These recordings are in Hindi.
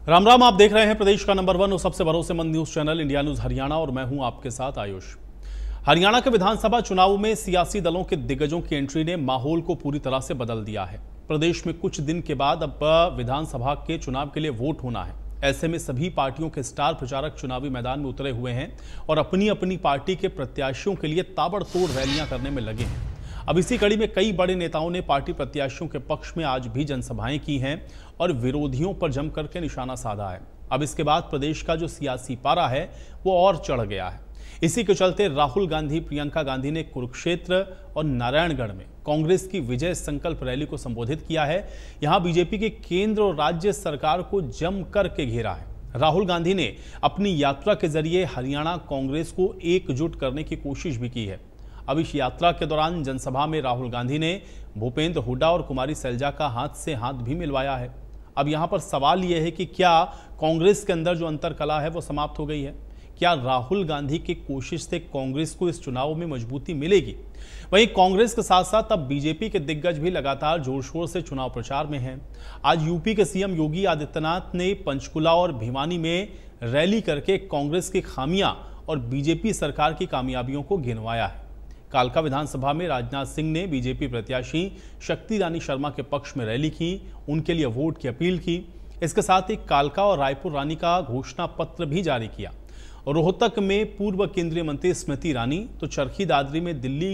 राम राम। आप देख रहे हैं प्रदेश का नंबर 1 और सबसे भरोसेमंद news channel India news Haryana और मैं हूं आपके साथ आयुष। हरियाणा के विधानसभा चुनाव में सियासी दलों के दिग्गजों की एंट्री ने माहौल को पूरी तरह से बदल दिया है। प्रदेश में कुछ दिन के बाद अब विधानसभा के चुनाव के लिए वोट होना है। ऐसे में सभी पार्टियों के स्टार प्रचारक चुनावी मैदान में उतरे हुए हैं और अपनी अपनी पार्टी के प्रत्याशियों के लिए ताबड़तोड़ रैलियां करने में लगे हैं। अब इसी कड़ी में कई बड़े नेताओं ने पार्टी प्रत्याशियों के पक्ष में आज भी जनसभाएं की हैं और विरोधियों पर जमकर के निशाना साधा है। अब इसके बाद प्रदेश का जो सियासी पारा है वो और चढ़ गया है। इसी के चलते राहुल गांधी, प्रियंका गांधी ने कुरुक्षेत्र और नारायणगढ़ में कांग्रेस की विजय संकल्प रैली को संबोधित किया है। यहां बीजेपी के केंद्र और राज्य सरकार को जम करके घेरा है। राहुल गांधी ने अपनी यात्रा के जरिए हरियाणा कांग्रेस को एकजुट करने की कोशिश भी की है। अब इस यात्रा के दौरान जनसभा में राहुल गांधी ने भूपेंद्र हुड्डा और कुमारी सैलजा का हाथ से हाथ भी मिलवाया है। अब यहां पर सवाल यह है कि क्या कांग्रेस के अंदर जो अंतरकलह है वो समाप्त हो गई है? क्या राहुल गांधी की कोशिश से कांग्रेस को इस चुनाव में मजबूती मिलेगी? वहीं कांग्रेस के साथ साथ अब बीजेपी के दिग्गज भी लगातार जोर शोर से चुनाव प्रचार में हैं। आज यूपी के सीएम योगी आदित्यनाथ ने पंचकुला और भिवानी में रैली करके कांग्रेस की खामियां और बीजेपी सरकार की कामयाबियों को गिनवाया है। कालका विधानसभा में राजनाथ सिंह ने बीजेपी प्रत्याशी शक्ति रानी शर्मा के पक्ष में रैली की, उनके लिए वोट की अपील की। इसके साथ ही कालका और रायपुर रानी का घोषणा पत्र भी जारी किया। रोहतक में पूर्व केंद्रीय मंत्री स्मृति ईरानी, तो चरखी दादरी में दिल्ली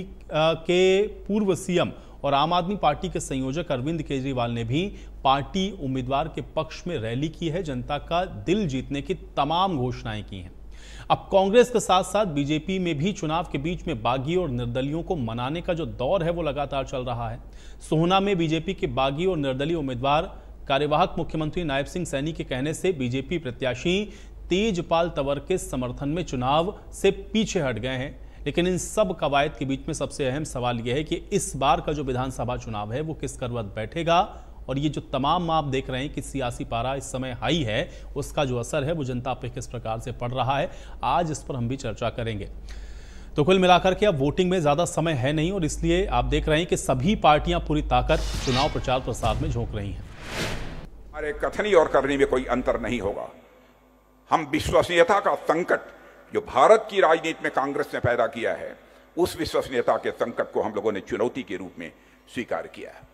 के पूर्व सीएम और आम आदमी पार्टी के संयोजक अरविंद केजरीवाल ने भी पार्टी उम्मीदवार के पक्ष में रैली की है। जनता का दिल जीतने की तमाम घोषणाएं की हैं। अब कांग्रेस के साथ साथ बीजेपी में भी चुनाव के बीच में बागी और निर्दलियों को मनाने का जो दौर है वो लगातार चल रहा है। सोहना में बीजेपी के बागी और निर्दलीय उम्मीदवार कार्यवाहक मुख्यमंत्री नायब सिंह सैनी के कहने से बीजेपी प्रत्याशी तेजपाल तंवर के समर्थन में चुनाव से पीछे हट गए हैं। लेकिन इन सब कवायद के बीच में सबसे अहम सवाल यह है कि इस बार का जो विधानसभा चुनाव है वो किस करवट बैठेगा और ये जो तमाम आप देख रहे हैं कि सियासी पारा इस समय हाई है, उसका जो असर है वो जनता पे किस प्रकार से पड़ रहा है, आज इस पर हम भी चर्चा करेंगे। तो कुल मिलाकर के अब वोटिंग में ज्यादा समय है नहीं और इसलिए आप देख रहे हैं कि सभी पार्टियां पूरी ताकत चुनाव प्रचार प्रसार में झोंक रही हैं। हमारे कथनी और करनी में कोई अंतर नहीं होगा। हम विश्वसनीयता का संकट जो भारत की राजनीति में कांग्रेस ने पैदा किया है, उस विश्वसनीयता के संकट को हम लोगों ने चुनौती के रूप में स्वीकार किया है।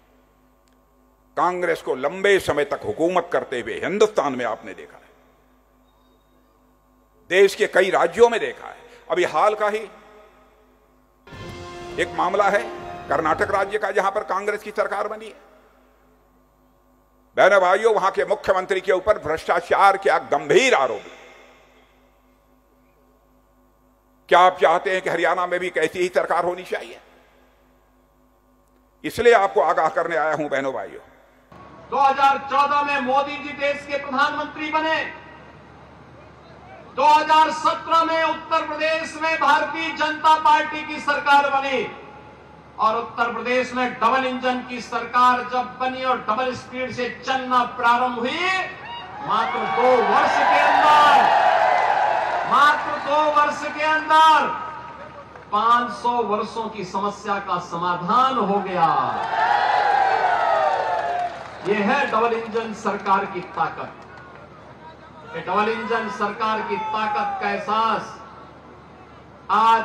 कांग्रेस को लंबे समय तक हुकूमत करते हुए हिंदुस्तान में आपने देखा है, देश के कई राज्यों में देखा है। अभी हाल का ही एक मामला है कर्नाटक राज्य का, जहां पर कांग्रेस की सरकार बनी है। बहनों भाइयों, वहां के मुख्यमंत्री के ऊपर भ्रष्टाचार क्या गंभीर आरोप। क्या आप चाहते हैं कि हरियाणा में भी कैसी ही सरकार होनी चाहिए? इसलिए आपको आगाह करने आया हूं बहनों भाइयों। 2014 में मोदी जी देश के प्रधानमंत्री बने। 2017 में उत्तर प्रदेश में भारतीय जनता पार्टी की सरकार बनी और उत्तर प्रदेश में डबल इंजन की सरकार जब बनी और डबल स्पीड से चलना प्रारंभ हुई, मात्र 2 वर्ष के अंदर 500 वर्षों की समस्या का समाधान हो गया। यह है डबल इंजन सरकार की ताकत। ये डबल इंजन सरकार की ताकत का एहसास आज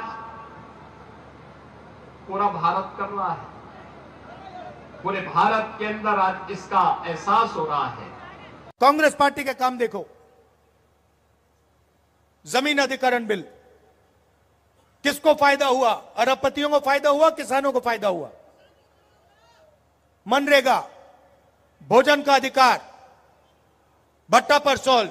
पूरा भारत कर रहा है। पूरे भारत के अंदर आज इसका एहसास हो रहा है। कांग्रेस पार्टी के काम देखो। जमीन अधिग्रहण बिल, किसको फायदा हुआ? अरबपतियों को फायदा हुआ, किसानों को फायदा हुआ। मनरेगा, भोजन का अधिकार, भट्टा पर सोल।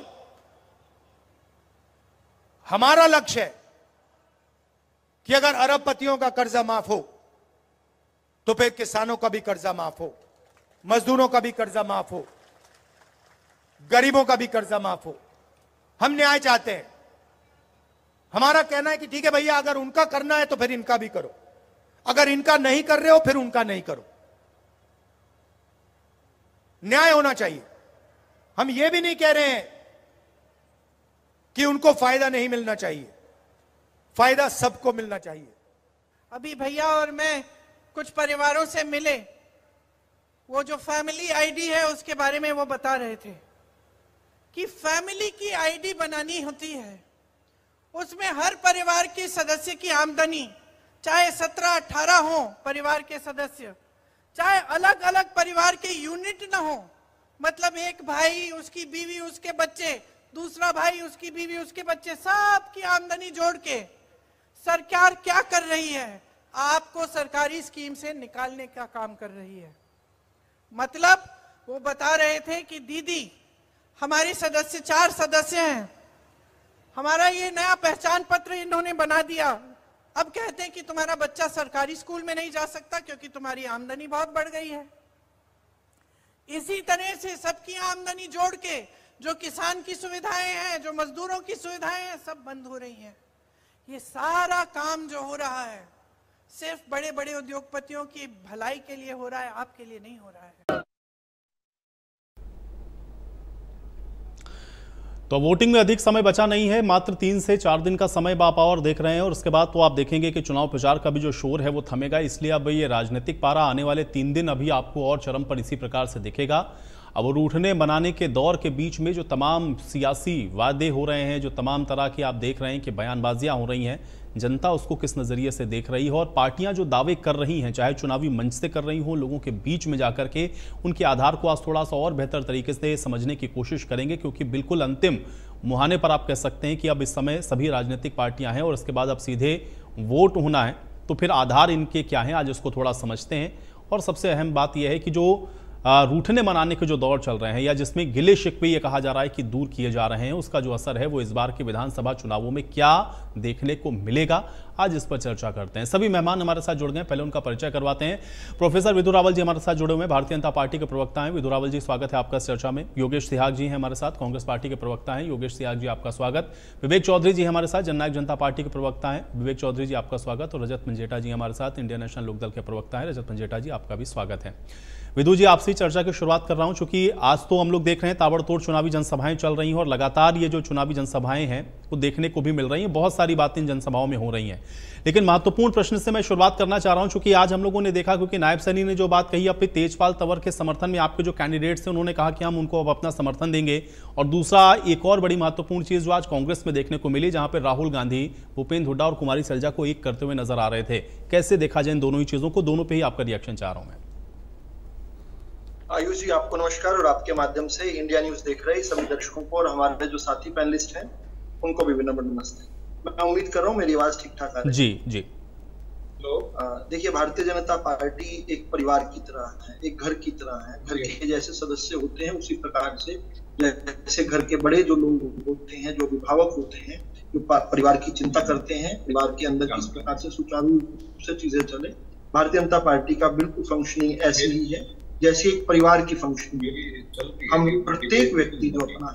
हमारा लक्ष्य है कि अगर अरबपतियों का कर्जा माफ हो तो फिर किसानों का भी कर्जा माफ हो, मजदूरों का भी कर्जा माफ हो, गरीबों का भी कर्जा माफ हो। हम न्याय चाहते हैं। हमारा कहना है कि ठीक है भैया, अगर उनका करना है तो फिर इनका भी करो, अगर इनका नहीं कर रहे हो फिर उनका नहीं करो। न्याय होना चाहिए। हम यह भी नहीं कह रहे हैं कि उनको फायदा नहीं मिलना चाहिए, फायदा सबको मिलना चाहिए। अभी भैया और मैं कुछ परिवारों से मिले, वो जो फैमिली आईडी है उसके बारे में वो बता रहे थे कि फैमिली की आईडी बनानी होती है, उसमें हर परिवार के सदस्य की आमदनी, चाहे 17-18 हो परिवार के सदस्य, चाहे अलग अलग परिवार के यूनिट ना हो, मतलब एक भाई, उसकी बीवी, उसके बच्चे, दूसरा भाई, उसकी बीवी, उसके बच्चे, सबकी आमदनी जोड़ के सरकार क्या कर रही है? आपको सरकारी स्कीम से निकालने का काम कर रही है। मतलब वो बता रहे थे कि दीदी हमारे सदस्य 4 सदस्य हैं, हमारा ये नया पहचान पत्र इन्होंने बना दिया, अब कहते हैं कि तुम्हारा बच्चा सरकारी स्कूल में नहीं जा सकता क्योंकि तुम्हारी आमदनी बहुत बढ़ गई है। इसी तरह से सबकी आमदनी जोड़ के जो किसान की सुविधाएं हैं, जो मजदूरों की सुविधाएं हैं, सब बंद हो रही हैं। ये सारा काम जो हो रहा है सिर्फ बड़े बड़े उद्योगपतियों की भलाई के लिए हो रहा है, आपके लिए नहीं हो रहा है। तो वोटिंग में अधिक समय बचा नहीं है, मात्र 3 से 4 दिन का समय आप और देख रहे हैं, और उसके बाद तो आप देखेंगे कि चुनाव प्रचार का भी जो शोर है वो थमेगा। इसलिए अब ये राजनीतिक पारा आने वाले 3 दिन अभी आपको और चरम पर इसी प्रकार से दिखेगा। अब रूठने बनाने के दौर के बीच में जो तमाम सियासी वादे हो रहे हैं, जो तमाम तरह की आप देख रहे हैं कि बयानबाजियां हो रही हैं, जनता उसको किस नज़रिए से देख रही है, और पार्टियां जो दावे कर रही हैं, चाहे चुनावी मंच से कर रही हों, लोगों के बीच में जाकर के उनके आधार को आज थोड़ा सा और बेहतर तरीके से समझने की कोशिश करेंगे, क्योंकि बिल्कुल अंतिम मुहाने पर आप कह सकते हैं कि अब इस समय सभी राजनीतिक पार्टियां हैं और इसके बाद अब सीधे वोट होना है। तो फिर आधार इनके क्या हैं, आज इसको थोड़ा समझते हैं। और सबसे अहम बात यह है कि जो रूठने मनाने के जो दौर चल रहे हैं, या जिसमें गिले शिकवे ये कहा जा रहा है कि दूर किए जा रहे हैं, उसका जो असर है वो इस बार के विधानसभा चुनावों में क्या देखने को मिलेगा, आज इस पर चर्चा करते हैं। सभी मेहमान हमारे साथ जुड़ गए, पहले उनका परिचय करवाते हैं। प्रोफेसर विधु रावल जी हमारे साथ जुड़े हुए हैं, भारतीय जनता पार्टी के प्रवक्ता हैं। विधु रावल जी, स्वागत है आपका इस चर्चा में। योगेश सिहाग जी हैं हमारे साथ, कांग्रेस पार्टी के प्रवक्ता हैं। योगेश सिहाग जी, आपका स्वागत। विवेक चौधरी जी हमारे साथ, जननायक जनता पार्टी के प्रवक्ता हैं। विवेक चौधरी जी, आपका स्वागत। और रजत मंजेठा जी हमारे साथ, इंडियन नेशनल लोकदल के प्रवक्ता हैं। रजत मंजेठा जी, आपका भी स्वागत है। विधु जी, आपसे चर्चा की शुरुआत कर रहा हूं, चूंकि आज तो हम लोग देख रहे हैं ताबड़तोड़ चुनावी जनसभाएं चल रही हैं, और लगातार ये जो चुनावी जनसभाएं हैं वो देखने को भी मिल रही हैं। बहुत सारी बातें इन जनसभाओं में हो रही हैं, लेकिन महत्वपूर्ण प्रश्न से मैं शुरुआत करना चाह रहा हूं, चूंकि आज हम लोगों ने देखा, क्योंकि नायब सैनी ने जो बात कही अपने तेजपाल तंवर के समर्थन में, आपके जो कैंडिडेट्स हैं उन्होंने कहा कि हम उनको अब अपना समर्थन देंगे। और दूसरा, एक और बड़ी महत्वपूर्ण चीज जो आज कांग्रेस में देखने को मिली, जहां पर राहुल गांधी, भूपेंद्र हुड्डा और कुमारी सैलजा को एक करते हुए नजर आ रहे थे। कैसे देखा जाए इन दोनों ही चीजों को? दोनों पर ही आपका रिएक्शन चाह रहा हूं मैं। आयुष जी, आपको नमस्कार, और आपके माध्यम से इंडिया न्यूज देख रहे सभी दर्शकों को और हमारे जो साथी पैनलिस्ट हैं उनको भी विनम्र नमस्ते। मैं उम्मीद कर रहा हूँ मेरी आवाज ठीक ठाक आ रही है। जी जी। तो देखिए, भारतीय जनता पार्टी एक परिवार की तरह है, एक घर की तरह है। घर के जैसे सदस्य होते हैं उसी प्रकार से जैसे घर के बड़े जो लोग होते हैं, जो अभिभावक होते हैं, जो परिवार की चिंता करते हैं, परिवार के अंदर किस प्रकार से सुचारू रूप से चीजें चले, भारतीय जनता पार्टी का बिल्कुल फंक्शनिंग ऐसी ही है जैसे एक परिवार की फंक्शनिंग। हम प्रत्येक व्यक्ति जो अपना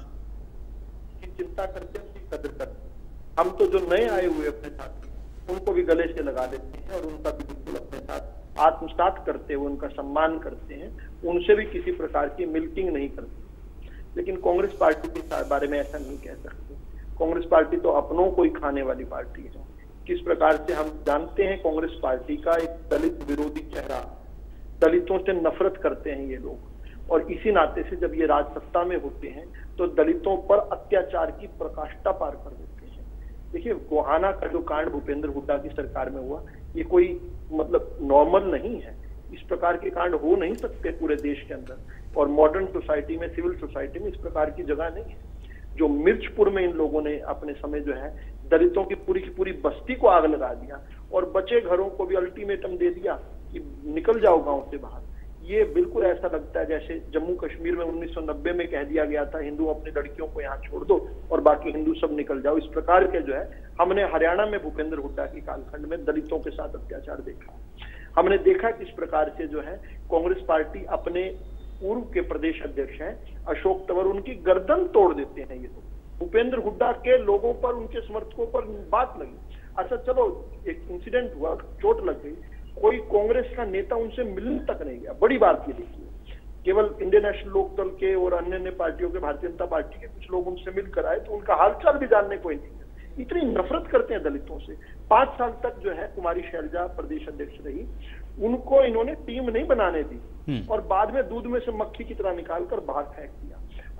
चिंता करते हैं, उसकी कदर करते हैं। हम तो जो नए आए हुए अपने साथ उनको भी गले से लगा देते हैं और उनका भी बिल्कुल अपने साथ आत्मसात करते हुए उनका सम्मान करते हैं, उनसे भी किसी प्रकार की मिल्किंग नहीं करते। लेकिन कांग्रेस पार्टी के बारे में ऐसा नहीं कह सकते। कांग्रेस पार्टी तो अपनों को ही खाने वाली पार्टी है। किस प्रकार से हम जानते हैं, कांग्रेस पार्टी का एक दलित विरोधी चेहरा, दलितों से नफरत करते हैं ये लोग, और इसी नाते से जब ये राज सत्ता में होते हैं तो दलितों पर अत्याचार की प्रकाष्ठा पार कर देते हैं। देखिए, गोहाना का जो कांड भूपेंद्र हुड्डा की सरकार में हुआ, ये कोई मतलब नॉर्मल नहीं है। इस प्रकार के कांड हो नहीं सकते पूरे देश के अंदर, और मॉडर्न सोसाइटी में, सिविल सोसाइटी में इस प्रकार की जगह नहीं है। जो मिर्चपुर में इन लोगों ने अपने समय जो है दलितों की पूरी बस्ती को आग लगा दिया, और बचे घरों को भी अल्टीमेटम दे दिया कि निकल जाओ गांव से बाहर। ये बिल्कुल ऐसा लगता है जैसे जम्मू कश्मीर में 1990 में कह दिया गया था, हिंदू अपनी लड़कियों को यहाँ छोड़ दो और बाकी हिंदू सब निकल जाओ। इस प्रकार के जो है हमने हरियाणा में भूपेंद्र हुड्डा की कालखंड में दलितों के साथ अत्याचार देखा। हमने देखा किस प्रकार से जो है कांग्रेस पार्टी अपने पूर्व के प्रदेश अध्यक्ष हैं अशोक तंवर, उनकी गर्दन तोड़ देते हैं ये लोग। भूपेंद्र हुड्डा के लोगों पर, उनके समर्थकों पर बात लगी। अच्छा चलो, एक इंसिडेंट हुआ, चोट लग गई, कोई कांग्रेस का नेता उनसे मिलने तक नहीं गया। बड़ी बात ये देखिए, केवल इंडियन नेशनल लोकदल के और अन्य पार्टियों के, भारतीय जनता पार्टी के कुछ लोग उनसे मिलकर आए तो उनका हालचाल भी जानने को नहीं है। इतनी नफरत करते हैं दलितों से। 5 साल तक जो है कुमारी शैलजा प्रदेश अध्यक्ष रही, उनको इन्होंने टीम नहीं बनाने दी और बाद में दूध में से मक्खी की तरह निकालकर बाहर फेंक दिया।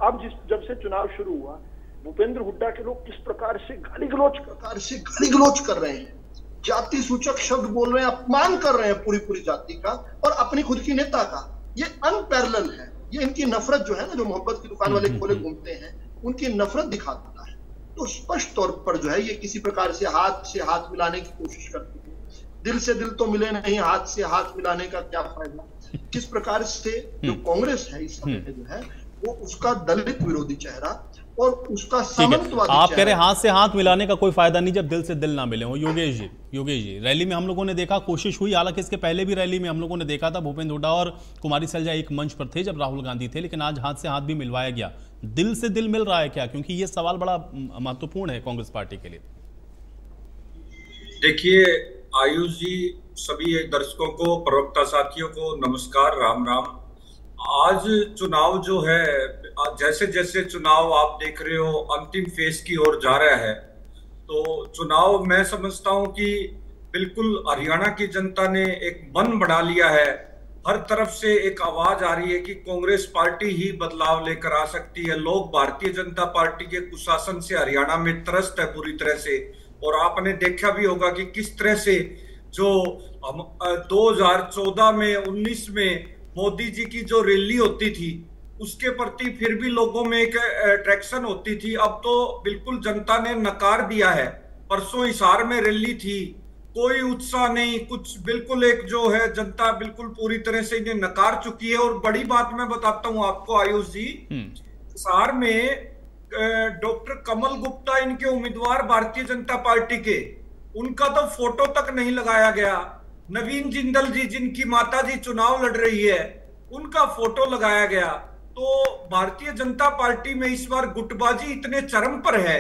अब जब से चुनाव शुरू हुआ, भूपेंद्र हुड्डा के लोग किस प्रकार से गाली गलौज कर रहे हैं, जाति सूचक शब्द बोल रहे हैं, अपमान कर रहे हैं पूरी जाति का और अपनी खुद की नेता का। ये अनपैरेलल है। ये इनकी नफरत जो है ना, जो मोहब्बत की दुकान वाले खोले घूमते हैं, उनकी नफरत दिखाता है। तो स्पष्ट तौर पर जो है ये किसी प्रकार से हाथ मिलाने की कोशिश करते हैं। दिल से दिल तो मिले नहीं, हाथ से हाथ मिलाने का क्या फायदा। किस प्रकार से जो कांग्रेस है इस समय जो है वो उसका दलित विरोधी चेहरा और उसका सामंतवादी, आप कह रहे हाथ से हाथ मिलाने का कोई फायदा नहीं जब दिल से दिल ना मिले हो। योगेश जी रैली में हम लोगों ने देखा, कोशिश हुई, हालांकि इसके पहले भी रैली में हम लोगों ने देखा था भूपेंद्र हुड्डा और कुमारी सैलजा एक मंच पर थे जब राहुल गांधी थे, लेकिन आज हाथ से हाथ भी मिलवाया गया। दिल से दिल मिल रहा है क्या? क्योंकि ये सवाल बड़ा महत्वपूर्ण है कांग्रेस पार्टी के लिए। देखिए आयुष जी, सभी दर्शकों को, प्रवक्ता साथियों को नमस्कार, राम राम। आज चुनाव जो है, जैसे जैसे चुनाव आप देख रहे हो अंतिम फेज की ओर जा रहा है, तो चुनाव मैं समझता हूं कि बिल्कुल हरियाणा की जनता ने एक मन बना लिया है। हर तरफ से एक आवाज आ रही है कि कांग्रेस पार्टी ही बदलाव लेकर आ सकती है। लोग भारतीय जनता पार्टी के कुशासन से हरियाणा में त्रस्त है पूरी तरह से। और आपने देखा भी होगा कि किस तरह से जो 2014 में 19 में मोदी जी की जो रैली होती थी उसके प्रति फिर भी लोगों में एक अट्रैक्शन होती थी, अब तो बिल्कुल जनता ने नकार दिया है। परसों हिसार में रैली थी, कोई उत्साह नहीं, कुछ बिल्कुल एक जो है जनता बिल्कुल पूरी तरह से इन्हें नकार चुकी है। और बड़ी बात मैं बताता हूं आपको आयुष जी, हिसार में डॉक्टर कमल गुप्ता इनके उम्मीदवार भारतीय जनता पार्टी के, उनका तो फोटो तक नहीं लगाया गया। नवीन जिंदल जी जिनकी माता जी चुनाव लड़ रही है, उनका फोटो लगाया गया। तो भारतीय जनता पार्टी में इस बार गुटबाजी इतने चरम पर है,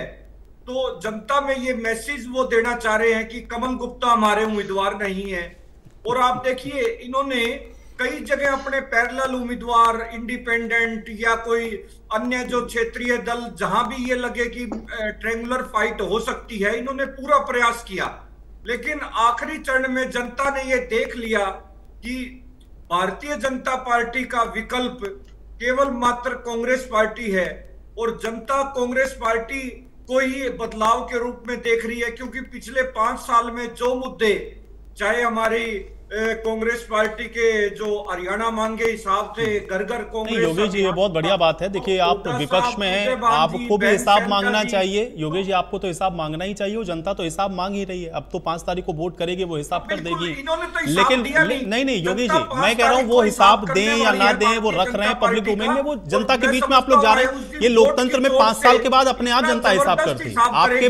तो जनता में ये मैसेज वो देना चाह रहे हैं कि कमल गुप्ता हमारे उम्मीदवार नहीं है। और आप देखिए इन्होंने कई जगह अपने पैरेलल उम्मीदवार, इंडिपेंडेंट या कोई अन्य जो क्षेत्रीय दल, जहां भी ये लगे कि ट्रायंगुलर फाइट हो सकती है, इन्होंने पूरा प्रयास किया। लेकिन आखिरी चरण में जनता ने ये देख लिया कि भारतीय जनता पार्टी का विकल्प केवल मात्र कांग्रेस पार्टी है और जनता कांग्रेस पार्टी को ही बदलाव के रूप में देख रही है। क्योंकि पिछले 5 साल में जो मुद्दे, चाहे हमारी कांग्रेस पार्टी के जो हरियाणा मांगे हिसाब थे, घर घर कांग्रेस। योगेश जी ये बहुत बढ़िया बात है। देखिए आप विपक्ष में हैं, आपको भी हिसाब मांगना चाहिए। योगेश जी आपको तो हिसाब मांगना ही चाहिए, जनता तो हिसाब मांग ही रही है। अब तो 5 तारीख को वोट करेगी, वो हिसाब कर देगी। लेकिन नहीं योगेश जी, मैं कह रहा हूँ वो हिसाब दें या ना दें, वो रख रहे हैं पब्लिक डोमेन में, वो जनता के बीच में आप लोग जा रहे हैं। ये लोकतंत्र में 5 साल के बाद अपने आप जनता हिसाब करती है।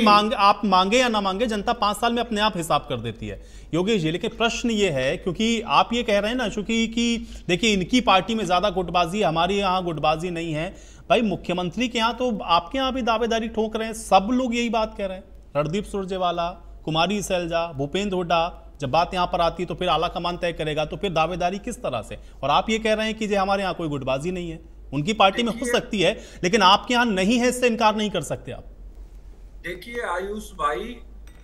आप मांगे या ना मांगे, जनता 5 साल में अपने आप हिसाब कर देती है योगेश जी। लेकिन प्रश्न ये है, क्योंकि आप ये कह रहे हैं ना चूंकि कि देखिए इनकी पार्टी में ज्यादा गुटबाजी, हमारे यहाँ गुटबाजी नहीं है। भाई मुख्यमंत्री के यहाँ तो आपके यहाँ भी दावेदारी ठोक रहे हैं, सब लोग यही बात कह रहे हैं। रणदीप सुरजेवाला, कुमारी सैलजा, भूपेंद्र हुड्डा, जब बात यहाँ पर आती है तो फिर आला कमान तय करेगा, तो फिर दावेदारी किस तरह से? और आप ये कह रहे हैं कि हमारे यहाँ कोई गुटबाजी नहीं है। उनकी पार्टी में हो सकती है लेकिन आपके यहाँ नहीं है, इससे इनकार नहीं कर सकते आप। देखिए आयुष भाई,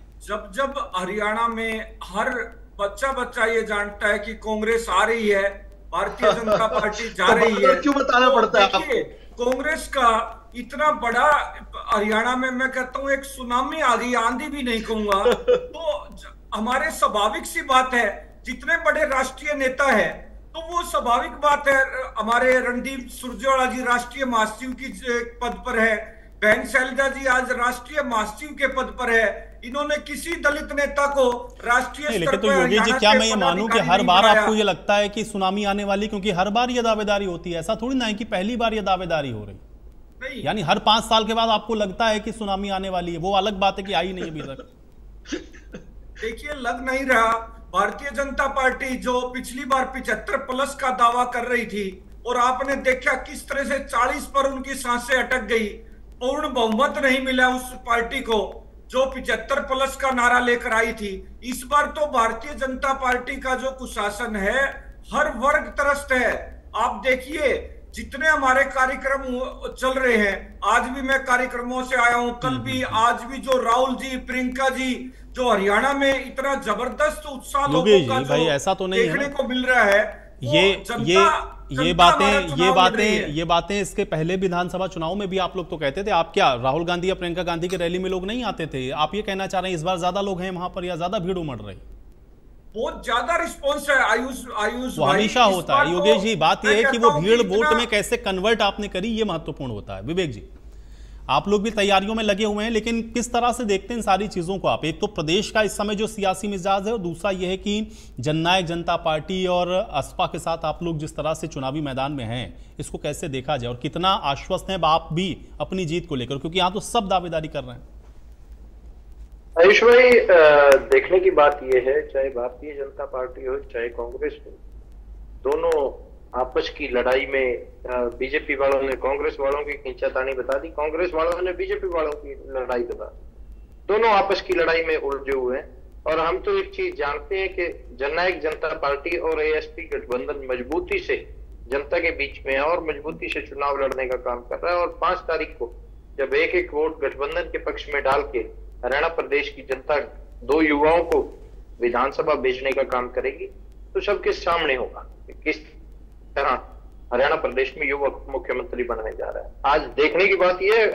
जब हरियाणा में हर बच्चा ये जानता है कि कांग्रेस आ रही है, भारतीय जनता पार्टी जा रही है, क्यों बताना पड़ता है? देखिए कांग्रेस का इतना बड़ा हरियाणा में, मैं कहता हूं एक सुनामी आ गई, आंधी भी नहीं कहूंगा। तो हमारे स्वाभाविक सी बात है, जितने बड़े राष्ट्रीय नेता है तो वो स्वाभाविक बात है। हमारे रणदीप सुरजेवाला जी राष्ट्रीय महासचिव की पद पर है, बहन शैलजा जी आज राष्ट्रीय महासचिव के पद पर है। इन्होंने किसी दलित नेता को राष्ट्रीय स्तर पर, तो योगेश जी क्या मैं ये मानूं कि हर बार आपको ये लगता है कि सुनामी आने वाली, क्योंकि हर बार ये दावेदारी होती है, ऐसा थोड़ी ना है कि पहली बार ये दावेदारी हो रही नहीं। यानी हर 5 साल के बाद आपको लगता है कि सुनामी आने वाली है, वो अलग बात है कि आई नहीं अभी तक। देखिए लग नहीं रहा। भारतीय जनता पार्टी जो पिछली बार 75+ का दावा कर रही थी और आपने देखा किस तरह से 40 पर उनकी सांसें अटक गई, पूर्ण बहुमत नहीं मिला उस पार्टी को जो 75+ का नारा लेकर आई थी। इस बार तो भारतीय जनता पार्टी का जो कुशासन है, हर वर्ग त्रस्त है। आप देखिए जितने हमारे कार्यक्रम चल रहे हैं, आज भी मैं कार्यक्रमों से आया हूं, कल भी, आज भी, जो राहुल जी, प्रियंका जी, जो हरियाणा में इतना जबरदस्त उत्साह लोगों का जो ऐसा तो नहीं देखने को मिल रहा है, ये ये बातें इसके पहले विधानसभा चुनाव में भी आप लोग तो कहते थे। आप क्या राहुल गांधी या प्रियंका गांधी की रैली में लोग नहीं आते थे? आप ये कहना चाह रहे हैं इस बार ज्यादा लोग हैं वहां पर या ज्यादा भीड़ उमड़ रही? बहुत ज्यादा रिस्पॉन्स है आयुष वो हमेशा होता है योगेश जी। बात यह है कि वो भीड़ वोट में कैसे कन्वर्ट आपने करी, ये महत्वपूर्ण होता है। विवेक जी, आप लोग भी तैयारियों में लगे हुए हैं, लेकिन किस तरह से देखते हैं इन सारी चीजों को आप? एक तो प्रदेश का इस समय जो सियासी मिजाज है और दूसरा यह है कि जननायक जनता पार्टी और असपा के साथ आप लोग जिस तरह से चुनावी मैदान में हैं, इसको कैसे देखा जाए और कितना आश्वस्त हैं आप भी अपनी जीत को लेकर, क्योंकि यहां तो सब दावेदारी कर रहे हैं। आयुष भाई, देखने की बात यह है, चाहे भारतीय जनता पार्टी हो चाहे कांग्रेस हो, दोनों आपस की लड़ाई में बीजेपी वालों ने कांग्रेस वालों की खींचातानी बता दी, कांग्रेस वालों ने बीजेपी वालों की लड़ाई बता दी। दोनों आपस की लड़ाई में उलझे हुए हैं। और हम तो एक चीज जानते हैं कि जननायक जनता पार्टी और एएसपी गठबंधन मजबूती से जनता के बीच में है और मजबूती से चुनाव लड़ने का काम कर रहा है। और 5 तारीख को जब एक एक वोट गठबंधन के पक्ष में डाल के हरियाणा प्रदेश की जनता 2 युवाओं को विधानसभा भेजने का काम करेगी, तो सबके सामने होगा किस तरह हरियाणा प्रदेश में युवक मुख्यमंत्री बनने जा रहा है। आज देखने की बात यह,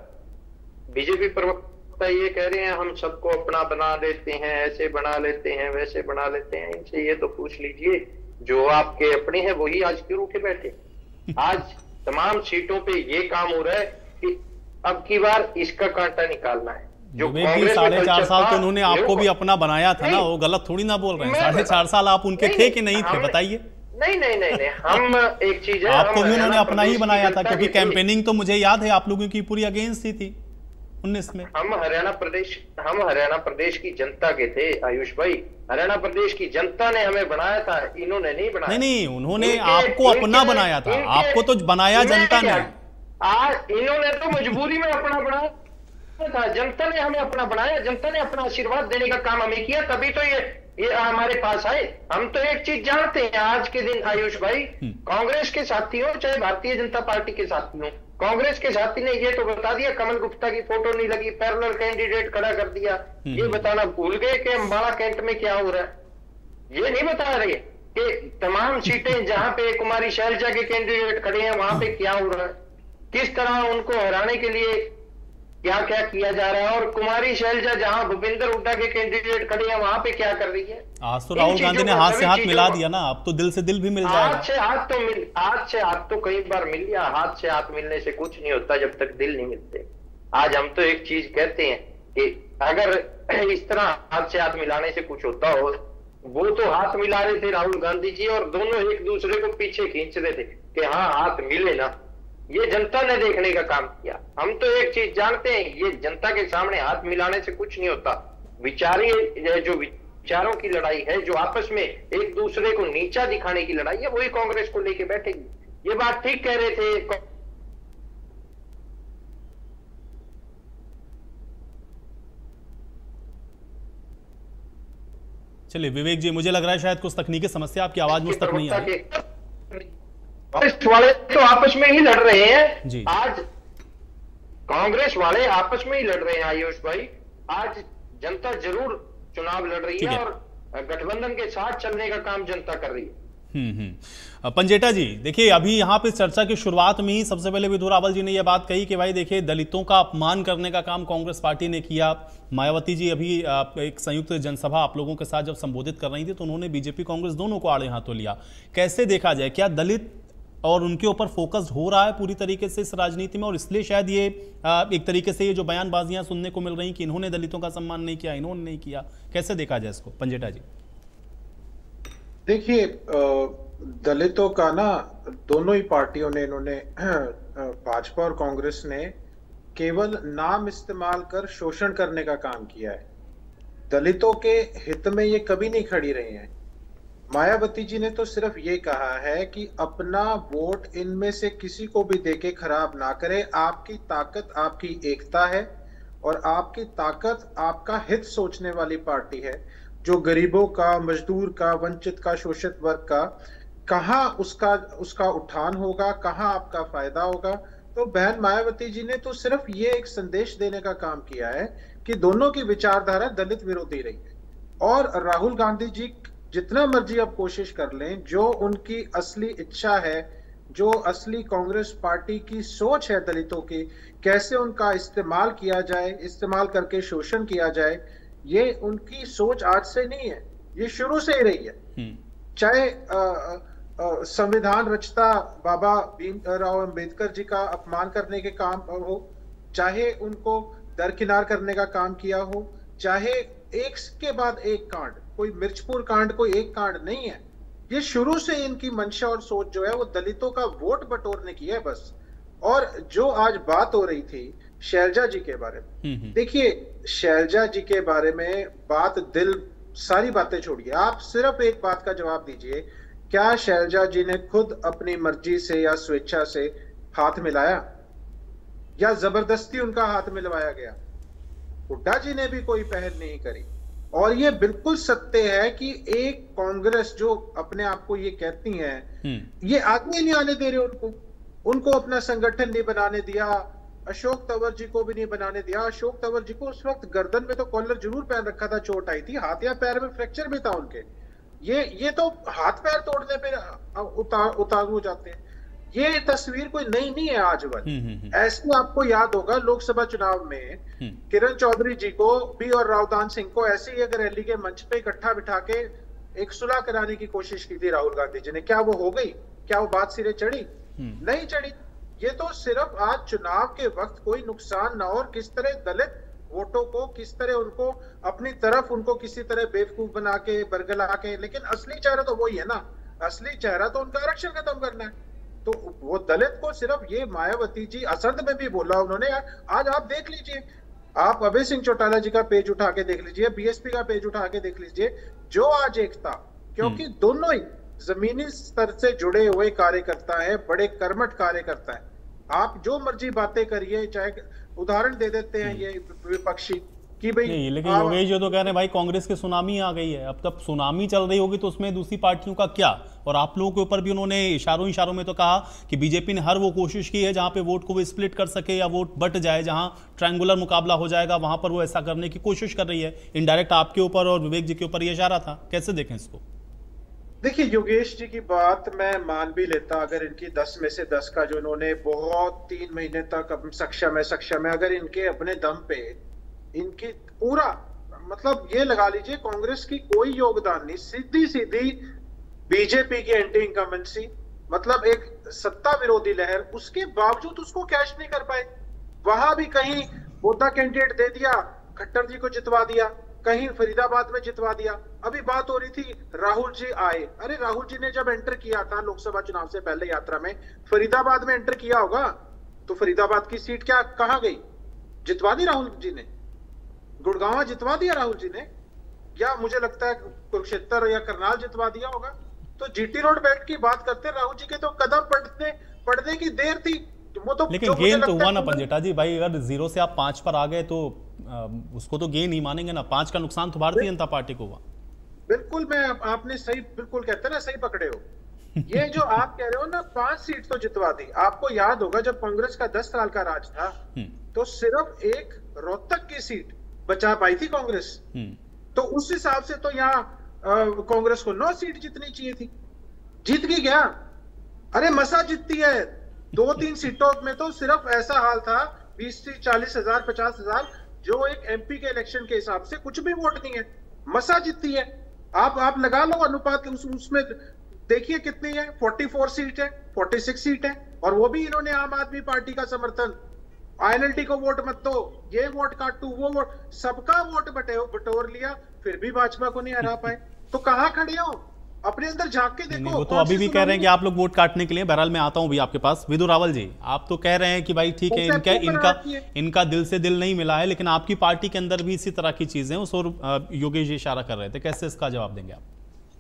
बीजेपी प्रवक्ता ये कह रहे हैं हम सबको अपना बना लेते हैं, ऐसे बना लेते हैं, वैसे बना लेते हैं। इनसे ये तो पूछ लीजिए जो आपके अपने हैं वही आज क्यों उठे बैठे? आज तमाम सीटों पे ये काम हो रहा है कि अब की बार इसका कांटा निकालना है। जो 4.5 साल तो उन्होंने आपको भी अपना बनाया था ना, वो गलत थोड़ी ना बोल रहे हैं। 4.5 साल आप उनके थे कि नहीं थे, बताइए। नहीं, हम एक चीज है, आपको भी उन्होंने अपना ही बनाया था, क्योंकि कैंपेनिंग तो मुझे याद है आप लोगों की पूरी अगेंस्ट ही थी 19 में। हम हरियाणा प्रदेश की जनता के थे आयुष भाई। हरियाणा प्रदेश की जनता ने हमें बनाया था, इन्होंने नहीं बनाया। नहीं, उन्होंने आपको अपना बनाया था। आपको तो बनाया जनता ने। आज इन्होंने तो मजबूरी में अपना बनाया था, जनता ने हमें अपना बनाया, जनता ने अपना आशीर्वाद देने का काम हमें किया, तभी तो ये हमारे पास आए। हम तो एक चीज जानते हैं आज के दिन आयुष भाई, कांग्रेस के साथी हो चाहे भारतीय जनता पार्टी के साथी हो, कांग्रेस के साथी ने ये तो बता दिया कमल गुप्ता की फोटो नहीं लगी, पैरेलल कैंडिडेट खड़ा कर दिया। ये बताना भूल गए कि अम्बाला कैंट में क्या हो रहा है। ये नहीं बता रहे कि तमाम सीटें जहां पे कुमारी शैलजा के कैंडिडेट खड़े हैं वहां पे क्या हो रहा है, किस तरह उनको हराने के लिए क्या क्या किया जा रहा है। और कुमारी शैलजा जहां भूपेंद्र हुड्डा के कैंडिडेट खड़े हैं वहां पे क्या कर रही है। आज तो राहुल गांधी ने हाथ से हाथ मिला दिया ना, अब तो दिल से दिल भी मिल जाएगा। हाथ से हाथ तो कई बार मिल गया। हाथ से हाथ मिलने से कुछ नहीं होता जब तक दिल नहीं मिलते। आज हम तो एक चीज कहते हैं कि अगर इस तरह हाथ से हाथ मिलाने से कुछ होता हो, वो तो हाथ मिला रहे थे राहुल गांधी जी और दोनों एक दूसरे को पीछे खींच रहे थे कि हाँ हाथ मिले ना। ये जनता ने देखने का काम किया। हम तो एक चीज जानते हैं, ये जनता के सामने हाथ मिलाने से कुछ नहीं होता। जो विचारों की लड़ाई है, जो आपस में एक दूसरे को नीचा दिखाने की लड़ाई है, वही कांग्रेस को लेके बैठेगी। ये बात ठीक कह रहे थे। चलिए विवेक जी, मुझे लग रहा है शायद कुछ तकनीकी समस्या, आपकी आवाज मुझ तक नहीं आ रही। कांग्रेस वाले तो आपस में ही लड़ रहे हैं जी। आज कांग्रेस वाले आपस में ही लड़ रहे हैं आयुष भाई। आज जनता जरूर चुनाव लड़ रही है और गठबंधन के साथ चलने का काम जनता कर रही है। पंजेटा जी देखिए, अभी यहाँ पे चर्चा की शुरुआत में ही सबसे पहले विधु रावल जी ने यह बात कही कि भाई देखिए दलितों का अपमान करने का काम कांग्रेस पार्टी ने किया। मायावती जी अभी एक संयुक्त जनसभा आप लोगों के साथ जब संबोधित कर रही थी तो उन्होंने बीजेपी कांग्रेस दोनों को आड़े हाथों लिया। कैसे देखा जाए, क्या दलित और उनके ऊपर फोकस हो रहा है पूरी तरीके से इस राजनीति में, और इसलिए शायद ये एक तरीके से ये जो बयानबाजियां सुनने को मिल रही कि इन्होंने दलितों का सम्मान नहीं किया, इन्होंने नहीं किया, कैसे देखा जाए इसको पंजेटा जी? देखिए, दलितों का ना दोनों ही पार्टियों ने, इन्होंने भाजपा और कांग्रेस ने केवल नाम इस्तेमाल कर शोषण करने का काम किया है। दलितों के हित में ये कभी नहीं खड़ी रही हैं। मायावती जी ने तो सिर्फ ये कहा है कि अपना वोट इनमें से किसी को भी देके खराब ना करे। आपकी ताकत आपकी एकता है और आपकी ताकत आपका हित सोचने वाली पार्टी है। जो गरीबों का, मजदूर का, वंचित का, शोषित वर्ग का, कहाँ उसका उत्थान होगा, कहाँ आपका फायदा होगा। तो बहन मायावती जी ने तो सिर्फ ये एक संदेश देने का काम किया है कि दोनों की विचारधारा दलित विरोधी रही है। और राहुल गांधी जी जितना मर्जी आप कोशिश कर लें, जो उनकी असली इच्छा है, जो असली कांग्रेस पार्टी की सोच है दलितों की, कैसे उनका इस्तेमाल किया जाए, इस्तेमाल करके शोषण किया जाए, ये उनकी सोच आज से नहीं है, ये शुरू से ही रही है। चाहे संविधान रचता बाबा भीमराव अंबेडकर जी का अपमान करने के काम हो, चाहे उनको दरकिनार करने का काम किया हो, चाहे एक के बाद एक कांड, कोई मिर्चपुर कांड कोई एक कांड नहीं है, ये शुरू से इनकी मंशा और सोच जो है वो दलितों का वोट बटोरने की है बस। और जो आज बात हो रही थी शैलजा जी के बारे में, देखिए शैलजा जी के बारे में बात दिल, सारी बातें छोड़िए, आप सिर्फ एक बात का जवाब दीजिए, क्या शैलजा जी ने खुद अपनी मर्जी से या स्वेच्छा से हाथ मिलाया या जबरदस्ती उनका हाथ मिलवाया गया? हुड्डा जी ने भी कोई पहल नहीं करी। और ये बिल्कुल सत्य है कि एक कांग्रेस जो अपने आप को ये कहती है, ये आगे नहीं आने दे रहे उनको अपना संगठन नहीं बनाने दिया, अशोक तंवर जी को भी नहीं बनाने दिया। अशोक तंवर जी को उस वक्त गर्दन में तो कॉलर जरूर पहन रखा था, चोट आई थी, हाथ या पैर में फ्रैक्चर भी था उनके, ये तो हाथ पैर तोड़ने पे उतारू हो जाते हैं। ये तस्वीर कोई नई नहीं है आज वक्त। ऐसे आपको याद होगा लोकसभा चुनाव में किरण चौधरी जी को भी और रावदान सिंह को ऐसे ही एक रैली के मंच पे इकट्ठा बिठा के एक सुलह कराने की कोशिश की थी राहुल गांधी जी ने। क्या वो हो गई? क्या वो बात सिरे चढ़ी? नहीं चढ़ी। ये तो सिर्फ आज चुनाव के वक्त कोई नुकसान ना हो और किस तरह दलित वोटों को, किस तरह उनको अपनी तरफ, उनको किसी तरह बेवकूफ बना के बरगला के, लेकिन असली चेहरा तो वही है ना, असली चेहरा तो उनका आरक्षण खत्म करना है। तो वो दलित को सिर्फ ये मायावती जी असंध में भी बोला उन्होंने। आज आप देख लीजिए, आप अभय सिंह चौटाला जी का पेज उठा के देख लीजिए, बीएसपी का पेज उठा के देख लीजिए, जो आज एकता, क्योंकि दोनों ही जमीनी स्तर से जुड़े हुए कार्यकर्ता है, बड़े कर्मठ कार्यकर्ता है। आप जो मर्जी बातें करिए, चाहे उदाहरण दे देते हैं ये विपक्षी कि भाई, लेकिन योगेश जी तो कह रहे हैं भाई कांग्रेस की सुनामी आ गई है, अब तक सुनामी चल रही होगी तो उसमें दूसरी पार्टियों का क्या? और आप लोगों के ऊपर भी उन्होंने इशारों में तो कहा कि बीजेपी ने हर वो कोशिश की है जहां पे वोट को वो स्प्लिट कर सके या वोट बट जाए, जहां ट्रायंगुलर मुकाबला हो जाएगा वहां पर वो ऐसा करने की कोशिश कर रही है। इनडायरेक्ट आपके ऊपर और विवेक जी के ऊपर ये इशारा था, कैसे देखें इसको? देखिए योगेश जी की बात मैं मान भी लेता, अगर इनकी 10 में से 10 का जो इन्होंने बहुत 3 महीने तक सक्षम है, अगर इनके अपने दम पे इनकी पूरा, मतलब ये लगा लीजिए कांग्रेस की कोई योगदान नहीं, सीधी बीजेपी की एंटी इनकम्बेंसी, मतलब एक सत्ता विरोधी लहर, उसके बावजूद उसको कैश नहीं कर पाए। वहां भी कहीं बोधा कैंडिडेट दे दिया, खट्टर जी को जितवा दिया, कहीं फरीदाबाद में जितवा दिया। अभी बात हो रही थी राहुल जी आए, अरे राहुल जी ने जब एंटर किया था लोकसभा चुनाव से पहले यात्रा में, फरीदाबाद में एंटर किया होगा, तो फरीदाबाद की सीट क्या कहां गई? जितवा दी राहुल जी ने, गुड़गांव जितवा दिया राहुल जी ने, या मुझे लगता है कुरुक्षेत्र या करनाल जितवा दिया होगा। तो जीटी रोड बेल्ट की बात करते, राहुल जी के तो कदम पड़ने की देर थी वो तो। लेकिन गेन तो हुआ ना पंजेटा जी, भाई अगर 0 से आप 5 पर आ गए तो उसको तो गेन ही मानेंगे ना। 5 का नुकसान तो भारतीय जनता पार्टी को हुआ। बिल्कुल, मैं आपने सही, बिल्कुल कहते हैं ना, सही पकड़े हो। ये जो आप कह रहे हो ना, 5 सीट तो जितवा दी। आपको याद होगा जब कांग्रेस का 10 साल का राज था तो सिर्फ एक रोहतक की सीट बचा पाई थी कांग्रेस। तो उस हिसाब से तो यहाँ कांग्रेस को 9 सीट जीतनी चाहिए थी, जीत भी गया। अरे मसा जीतती है, 2-3 सीटों में तो सिर्फ ऐसा हाल था 20 से 40 हजार 50 हजार, जो एक एमपी के इलेक्शन के हिसाब से कुछ भी वोट नहीं है, मसा जीतती है। आप लगा लो अनुपात, उसमें देखिए कितनी है, 44 सीट है, 46 सीट है, और वो भी इन्होंने आम आदमी पार्टी का समर्थन, आईएनएलटी को वोट मत दो, ये वोट काटू, वो वोट, सबका वोट बटोर लिया, फिर भी भाजपा को नहीं हरा पाए। तो कहां खड़े हो? अपने अंदर झांक के देखो। वो तो अभी भी कह रहे हैं कि आप लोग वोट काटने के लिए। बहरहाल मैं आता हूं भी आपके पास। विदु रावल जी, आप तो कह रहे हैं कि भाई ठीक है, इनका दिल से दिल नहीं मिला है, लेकिन आपकी पार्टी के अंदर भी इसी तरह की चीजें, उस और योगेश जी इशारा कर रहे थे, कैसे इसका जवाब देंगे आप?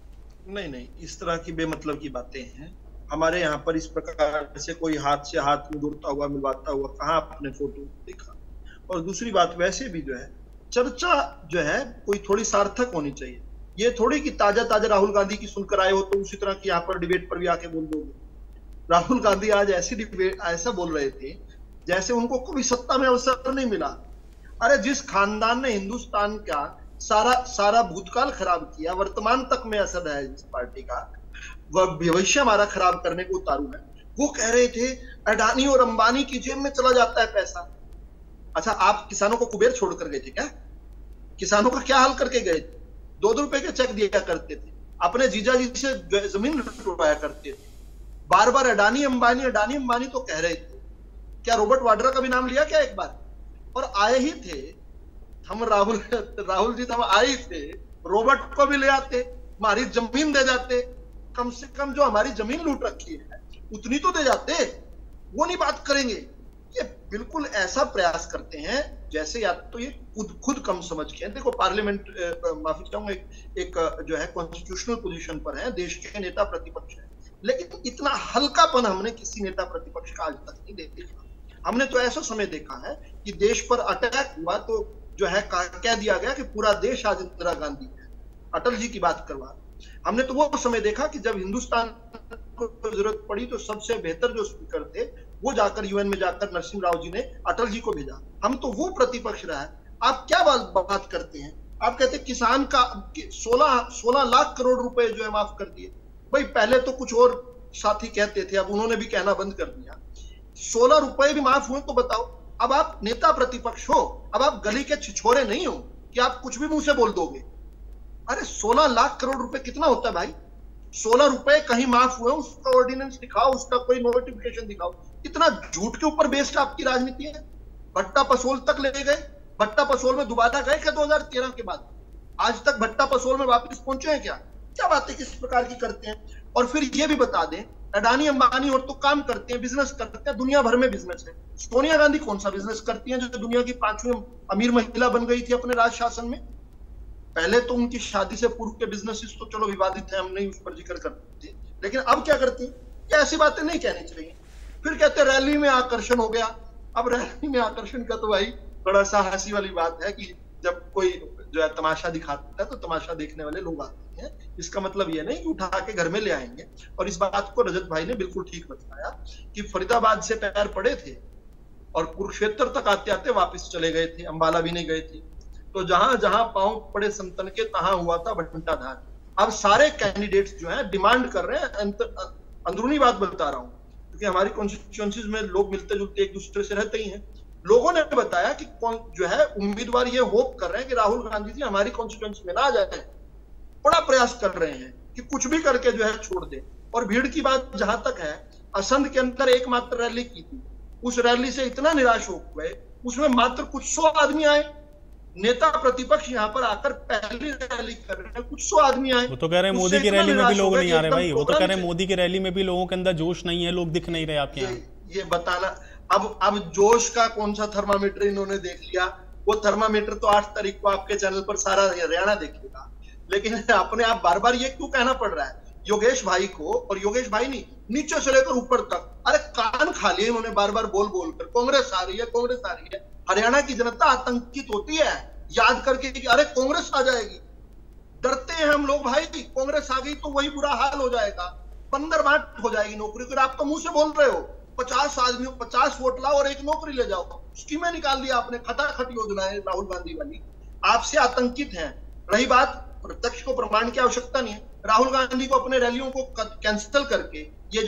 नहीं, इस तरह की बेमतलब की बातें हैं। हमारे यहाँ पर इस प्रकार से कोई हाथ से हाथ में जुड़ता हुआ, मिलवाता हुआ कहाँ आपने फोटो देखा? और दूसरी बात, वैसे भी जो है चर्चा जो है कोई थोड़ी सार्थक होनी चाहिए। ये थोड़ी कि ताजा राहुल गांधी की सुनकर आए हो तो उसी तरह की यहाँ पर डिबेट पर भी आके बोल दोगे। राहुल गांधी आज ऐसा बोल रहे थे जैसे उनको कभी सत्ता में अवसर नहीं मिला। अरे जिस खानदान ने हिंदुस्तान का सारा भूतकाल खराब किया, वर्तमान तक में असर है इस पार्टी का, वह भविष्य हमारा खराब करने को उतारू है। वो कह रहे थे अडानी और अंबानी की जेब में चला जाता है पैसा। अच्छा, आप किसानों को कुबेर छोड़कर गए थे क्या? किसानों का क्या हाल करके गए थे? 2-2 रुपए के चेक दिया करते थे, अपने जीजा जी से जमीन लुटवाया करते थे, बार बार अडानी अंबानी तो कह रहे थे। क्या रॉबर्ट वाड्रा का भी नाम लिया क्या एक बार? और आए ही थे हम, राहुल जी हम आए थे, रॉबर्ट को भी ले आते, हमारी जमीन दे जाते, कम से कम जो हमारी जमीन लूट रखी है उतनी तो दे जाते। वो नहीं बात करेंगे। ये बिल्कुल ऐसा प्रयास करते हैं जैसे या तो ये खुद कम समझ के हैं। देखो, पार्लियामेंट माफी चाहूंगा, एक जो है कॉन्स्टिट्यूशनल पोजीशन पर है, देश के नेता प्रतिपक्ष है, लेकिन इतना हल्कापन हमने किसी नेता प्रतिपक्ष का आज तक नहीं देखा। हमने तो ऐसा समय देखा है कि देश पर अटैक हुआ तो जो है कह दिया गया कि पूरा देश आज इंदिरा गांधी है, अटल जी की बात करवा। हमने तो वो समय देखा कि जब हिंदुस्तान को जरूरत पड़ी तो सबसे बेहतर जो स्पीकर थे वो जाकर यूएन में जाकर नरसिंह राव जी ने अटल जी को भेजा। हम तो वो प्रतिपक्ष रहा है। आप क्या बात करते हैं? आप कहते हैं किसान का 16 लाख करोड़ रुपए जो है माफ कर दिए। भाई, पहले तो कुछ और साथी कहते थे, अब उन्होंने भी कहना बंद कर दिया। 16 रुपए भी माफ हुए तो बताओ। अब आप नेता प्रतिपक्ष हो, अब आप गली के छिछोरे नहीं हो कि आप कुछ भी मुंह से बोल दोगे। अरे 16 लाख करोड़ रुपए कितना होता है भाई? 16 रुपए कहीं माफ हुए उसका ऑर्डिनेंस दिखाओ, उसका कोई नोटिफिकेशन दिखाओ। इतना झूठ के ऊपर बेस्ड आपकी राजनीति है। भट्टा पसोल तक ले गए, भट्टा पसोल में दोबारा गए क्या 2013 के बाद? आज तक भट्टा पसोल में वापस पहुंचे हैं क्या? क्या बातें किस प्रकार की करते हैं? और फिर ये भी बता दें, अडानी अंबानी और तो काम करते हैं, बिजनेस करते हैं, दुनिया भर में बिजनेस है। सोनिया गांधी कौन सा बिजनेस करती हैं जो दुनिया की 5वीं अमीर महिला बन गई थी अपने राज शासन में? पहले तो उनकी शादी से पूर्व के बिजनेसेस तो चलो विवादित है, हम नहीं उस पर जिक्र करते, लेकिन अब क्या करती है? ये ऐसी बातें नहीं कहनी चाहिए। फिर कहते रैली में आकर्षण हो गया। अब रैली में आकर्षण का तो भाई बड़ा सा हंसी वाली बात है कि जब कोई जो है तमाशा दिखाता है तो तमाशा देखने वाले लोग आते हैं। इसका मतलब ये नहीं कि उठा के घर में ले आएंगे। और इस बात को रजत भाई ने बिल्कुल ठीक बताया कि फरीदाबाद से पैर पड़े थे और कुरुक्षेत्र तक आते आते वापस चले गए थे, अंबाला भी नहीं गए थे। तो जहां जहां पांव पड़े संतन के तहां हुआ था बंटाधार। अब सारे कैंडिडेट्स जो है डिमांड कर रहे हैं, अंदरूनी बात बता रहा हूं क्योंकि हमारी कॉन्स्टिट्यूएंसीज में लोग मिलते जुलते एक दूसरे से रहते ही हैं। लोगों ने बताया कि कौन जो है उम्मीदवार ये होप कर रहे हैं कि राहुल गांधी जी हमारी कॉन्स्टिट्यूएंसी में ना आ जाए। बड़ा प्रयास कर रहे हैं कि कुछ भी करके जो है छोड़ दे। और भीड़ की बात जहां तक है, असंध के अंदर एकमात्र रैली की थी, उस रैली से इतना निराश हो गए, उसमें मात्र कुछ 100 आदमी आए। नेता प्रतिपक्ष यहाँ पर आकर पहली रैली कर रहे हैं, कुछ 100 आदमी आए। वो तो कह रहे हैं मोदी की रैली में भी लोग नहीं आ रहे भाई। वो तो कह रहे हैं मोदी की रैली में भी लोगों के अंदर जोश नहीं है, लोग दिख नहीं रहे आपके यहाँ। ये बताना, अब जोश का कौन सा थर्मामीटर इन्होंने देख लिया? वो थर्मामीटर तो 8 तारीख को आपके चैनल पर सारा हरियाणा देखेगा। लेकिन अपने आप बार बार ये क्यों कहना पड़ रहा है योगेश भाई को? और योगेश भाई नहीं, नीचे से लेकर ऊपर तक, अरे कान खा लिए इन्होंने बार बार बोल बोल कर, कांग्रेस आ रही है, कांग्रेस आ रही है। हरियाणा की जनता आतंकित होती है याद करके कि अरे कांग्रेस आ जाएगी। डरते हैं हम लोग भाई, कांग्रेस आ गई तो वही बुरा हाल हो जाएगा, बंदर बाट हो जाएगी नौकरी। फिर आप तो मुंह से बोल रहे हो 50 आदमियों 50 वोट लाओ और एक नौकरी ले जाओ। स्कीमें निकाल दिया आपने, खटाखट योजनाएं राहुल गांधी वाली। आपसे आतंकित हैं। रही बात प्रत्यक्ष को प्रमाण की आवश्यकता नहीं है। राहुल गांधी को अपने रैलियों को कैंसिल करके ये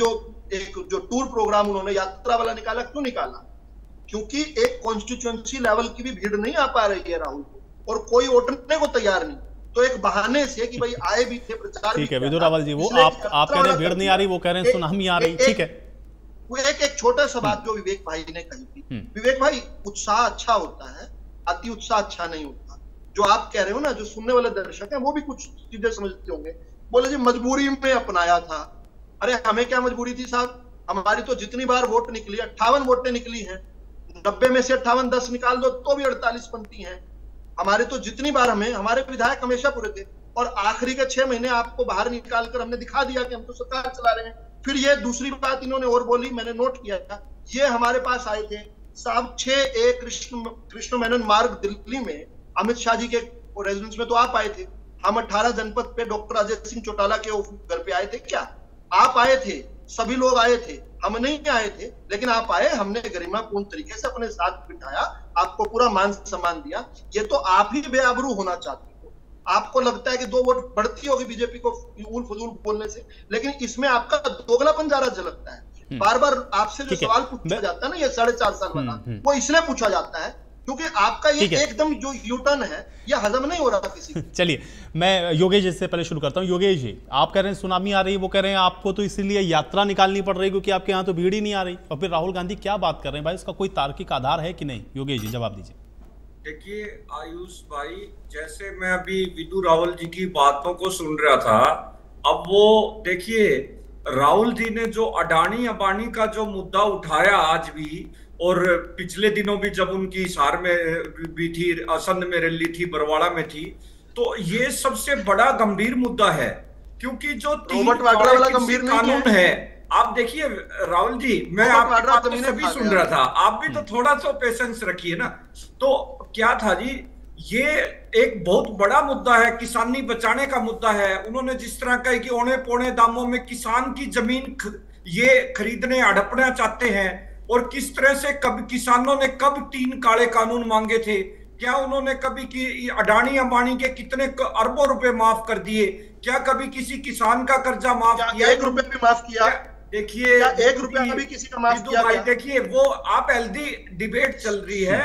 जो टूर प्रोग्राम उन्होंने यात्रा वाला निकाला, क्यों निकाला? क्योंकि एक कॉन्स्टिट्यूएंसी लेवल की भी भीड़ नहीं आ पा रही है राहुल को, और कोई वोटने को तैयार नहीं। तो एक बहाने से कि भाई आए भी थे, प्रचार ठीक है विदुर रावल जी, वो आप कह रहे हैं भीड़ नहीं आ रही, वो कह रहे हैं सुनामी आ रही। ठीक है, वो एक छोटा सा बात जो विवेक भाई ने कही थी। विवेक भाई, उत्साह अच्छा होता है, अति उत्साह अच्छा नहीं होता। जो आप कह रहे हो ना, जो सुनने वाले दर्शक हैं वो भी कुछ चीजें समझते होंगे। बोले जी मजबूरी में अपनाया था। अरे हमें क्या मजबूरी थी साहब? हमारी तो जितनी बार वोट निकली, 58 वोटें निकली हैं, 90 में से 58 10 निकाल दो तो भी 48 बनती हैं। हमारे तो जितनी बार हमारे विधायक हमेशा पूरे थे, और आखिरी के 6 महीने आपको बाहर निकाल कर हमने दिखा दिया कि हम तो सरकार चला रहे हैं। फिर ये दूसरी बात इन्होंने और बोली, मैंने नोट किया था, ये हमारे पास आए थे साहब 6A कृष्ण मेनन मार्ग दिल्ली में, अमित शाह जी के रेजिडेंस में तो आप आए थे। हम 18 जनपद पे डॉक्टर अजय सिंह चौटाला के घर पे आए थे क्या? आप आए थे, सभी लोग आए थे, हम नहीं आए थे, लेकिन आप आए, हमने गरिमापूर्ण तरीके से अपने साथ बिठाया, आपको पूरा मान सम्मान दिया। ये तो आप ही बेआबरू होना चाहते हो। आपको लगता है कि 2 वोट बढ़ती होगी बीजेपी को उल फजूल बोलने से, लेकिन इसमें आपका दोगलापन ज्यादा झलकता है। बार बार आपसे जो सवाल पूछा जाता है ना, ये 4.5 साल वाला, वो इसलिए पूछा जाता है क्योंकि आपका ये एकदम जो यूटर्न है ये हजम नहीं हो रहा किसी को। चलिए, मैं योगेश जी से पहले शुरू करता हूं। योगेश जी, आप कह रहे हैं सुनामी आ रही है, वो कह रहे हैं आपको तो इसीलिए यात्रा निकालनी पड़ रही है क्योंकि आपके यहाँ तो भीड़ ही नहीं आ रही, और फिर राहुल गांधी क्या बात कर रहे हैं भाई, उसका कोई तार्किक आधार है कि नहीं? योगेश जी जवाब दीजिए। देखिए आयुष भाई, जैसे मैं अभी विदु राहुल जी की बातों को सुन रहा था, अब वो देखिए राहुल जी ने जो अडानी अंबानी का जो मुद्दा उठाया आज भी, और पिछले दिनों भी जब उनकी हिसार में भी थी, असंध में रैली थी, बरवाड़ा में थी, तो ये सबसे बड़ा गंभीर मुद्दा है क्योंकि जो कानून है, आप देखिए राहुल जी, मैं आपकी सभी सुन रहा था, आप भी तो थोड़ा सा पेशेंस रखिए ना। तो क्या था जी, ये एक बहुत बड़ा मुद्दा है, किसानी बचाने का मुद्दा है। उन्होंने जिस तरह कहा कि औने पौने दामों में किसान की जमीन ये खरीदने हड़पना चाहते हैं, और किस तरह से कब किसानों ने कब 3 काले कानून मांगे थे, क्या उन्होंने कभी की अडानी अंबानी के कितने अरबों रुपए माफ कर दिए, क्या कभी किसी किसान का कर्जा माफ किया? 1 रुपए भी माफ किया? देखिए 1 रुपया भी किसी का माफ किया भाई? देखिए वो आप हेल्दी डिबेट चल रही है।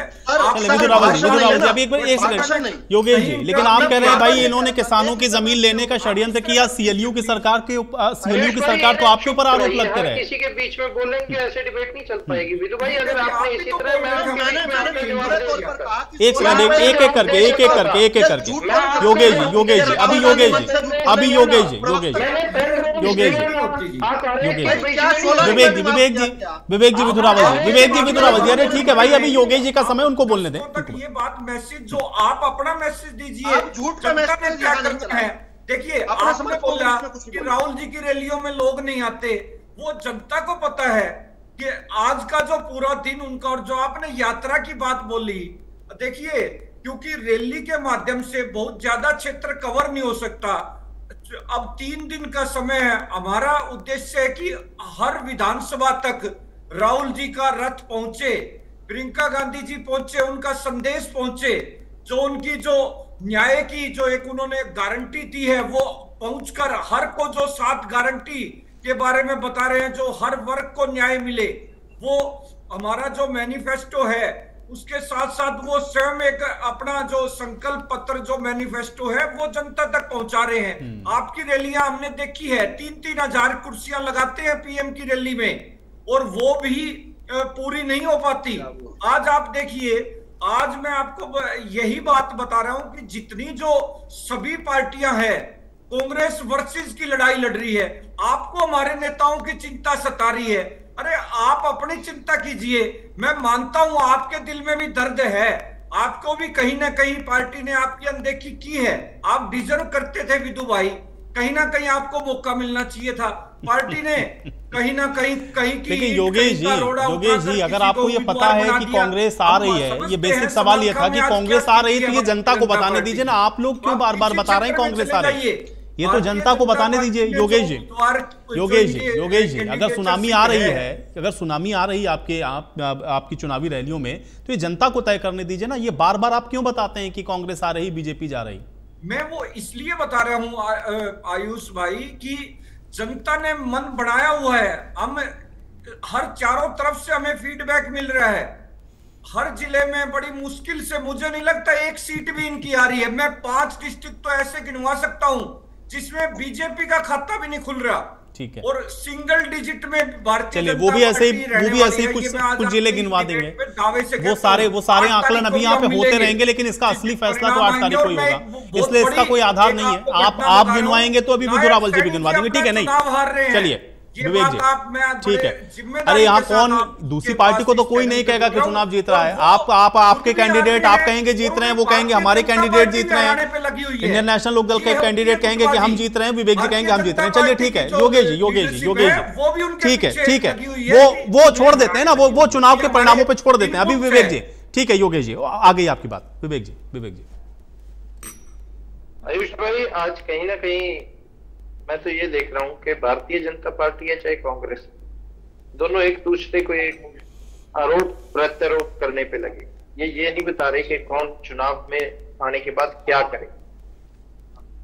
योगेश जी, लेकिन आप कह रहे हैं भाई इन्होंने किसानों की जमीन लेने का षड्यंत्र किया, सीएलयू की सरकार तो आपके ऊपर आरोप लगते रहे। किसी के बीच में बोलेंगे ऐसे डिबेट नहीं चल पाएगी। विदु भाई अगर आपने इसी तरह एक करके योगेश जी, अभी योगेश जी विवेक जी विधुरावल जी, अरे ठीक है भाई, अभी योगेश जी का समय, उनको बोलने दें। ये बात मैसेज जो आप अपना मैसेज दीजिए, क्या करना है। देखिए आपने बोला कि राहुल जी की रैलियों में लोग नहीं आते, वो जनता को पता है कि आज का जो पूरा दिन उनका, और जो आपने यात्रा की बात बोली, देखिए क्योंकि रैली के माध्यम से बहुत ज्यादा क्षेत्र कवर नहीं हो सकता। अब 3 दिन का समय है, हमारा उद्देश्य है कि हर विधानसभा तक राहुल जी का रथ पहुंचे, प्रियंका गांधी जी पहुंचे, उनका संदेश पहुंचे, जो उनकी जो न्याय की जो एक उन्होंने गारंटी दी है वो पहुंचकर हर को जो 7 गारंटी के बारे में बता रहे हैं, जो हर वर्ग को न्याय मिले, वो हमारा जो मैनिफेस्टो है उसके साथ साथ वो स्वयं एक अपना जो संकल्प पत्र जो मैनिफेस्टो है वो जनता तक पहुंचा रहे हैं। आपकी रैलियां हमने देखी है, 3-3 हजार कुर्सियां लगाते हैं पीएम की रैली में, और वो भी पूरी नहीं हो पाती। आज आप देखिए, आज मैं आपको यही बात बता रहा हूं कि जितनी जो सभी पार्टियां हैं कांग्रेस वर्सेस की लड़ाई लड़ रही है, आपको हमारे नेताओं की चिंता सता रही है। अरे आप अपनी चिंता कीजिए, मैं मानता हूं आपके दिल में भी दर्द है, आपको भी कहीं ना कहीं पार्टी ने आपकी अनदेखी की है, आप डिजर्व करते थे विदु भाई, कहीं ना कहीं आपको मौका मिलना चाहिए था, पार्टी ने कहीं ना कहीं लेकिन योगेश जी अगर आपको ये पता है कि कांग्रेस आ रही है, ये बेसिक सवाल ये था कि कांग्रेस आ रही है, तो ये जनता को बताने दीजिए ना, आप लोग क्यों बार बार बता रहे हैं कांग्रेस आ रही है, ये तो जनता को बताने दीजिए। योगेश जी अगर सुनामी आ रही है, आपकी चुनावी रैलियों में, तो ये जनता को तय करने दीजिए ना, ये बार बार आप क्यों बताते हैं कि कांग्रेस आ रही, बीजेपी जा रही? मैं वो इसलिए बता रहा हूं आयुष भाई कि जनता ने मन बनाया हुआ है, हम हर चारों तरफ से हमें फीडबैक मिल रहा है, हर जिले में बड़ी मुश्किल से, मुझे नहीं लगता 1 सीट भी इनकी आ रही है। मैं 5 डिस्ट्रिक्ट तो ऐसे गिनवा सकता हूं जिसमें बीजेपी का खाता भी नहीं खुल रहा, ठीक है, और सिंगल डिजिट में भारतीय जनता वो भी ऐसे ही कुछ जिले गिनवा देंगे, वो सारे आंकलन अभी यहाँ पे होते रहेंगे, लेकिन इसका असली फैसला तो 8 तारीख को ही होगा, इसलिए इसका कोई आधार नहीं है। आप गिनवाएंगे तो अभी विधु रावल जी भी गिनवा देंगे, ठीक है? नहीं, चलिए विवेक जी, ठीक है। अरे यहाँ कौन, दूसरी पार्टी को तो कोई नहीं कहेगा कि चुनाव जीत रहा है, आपके कैंडिडेट आप कहेंगे जीत रहे हैं, वो कहेंगे हमारे कैंडिडेट जीत रहे हैं, इंडियन नेशनल लोक दल के कैंडिडेट कहेंगे कि हम जीत रहे हैं, विवेक जी कहेंगे हम जीत रहे हैं। चलिए ठीक है योगेश जी, ठीक है, वो छोड़ देते हैं ना, वो चुनाव के परिणामों पर छोड़ देते हैं अभी। विवेक जी, ठीक है, योगेश जी आ गई आपकी बात। विवेक जी आयुष भाई, आज कहीं ना कहीं मैं तो ये देख रहा हूं कि भारतीय जनता पार्टी है चाहे कांग्रेस, दोनों एक दूसरे को एक आरोप प्रत्यारोप करने पे लगे। ये नहीं बता रहे कि कौन चुनाव में आने के बाद क्या करे।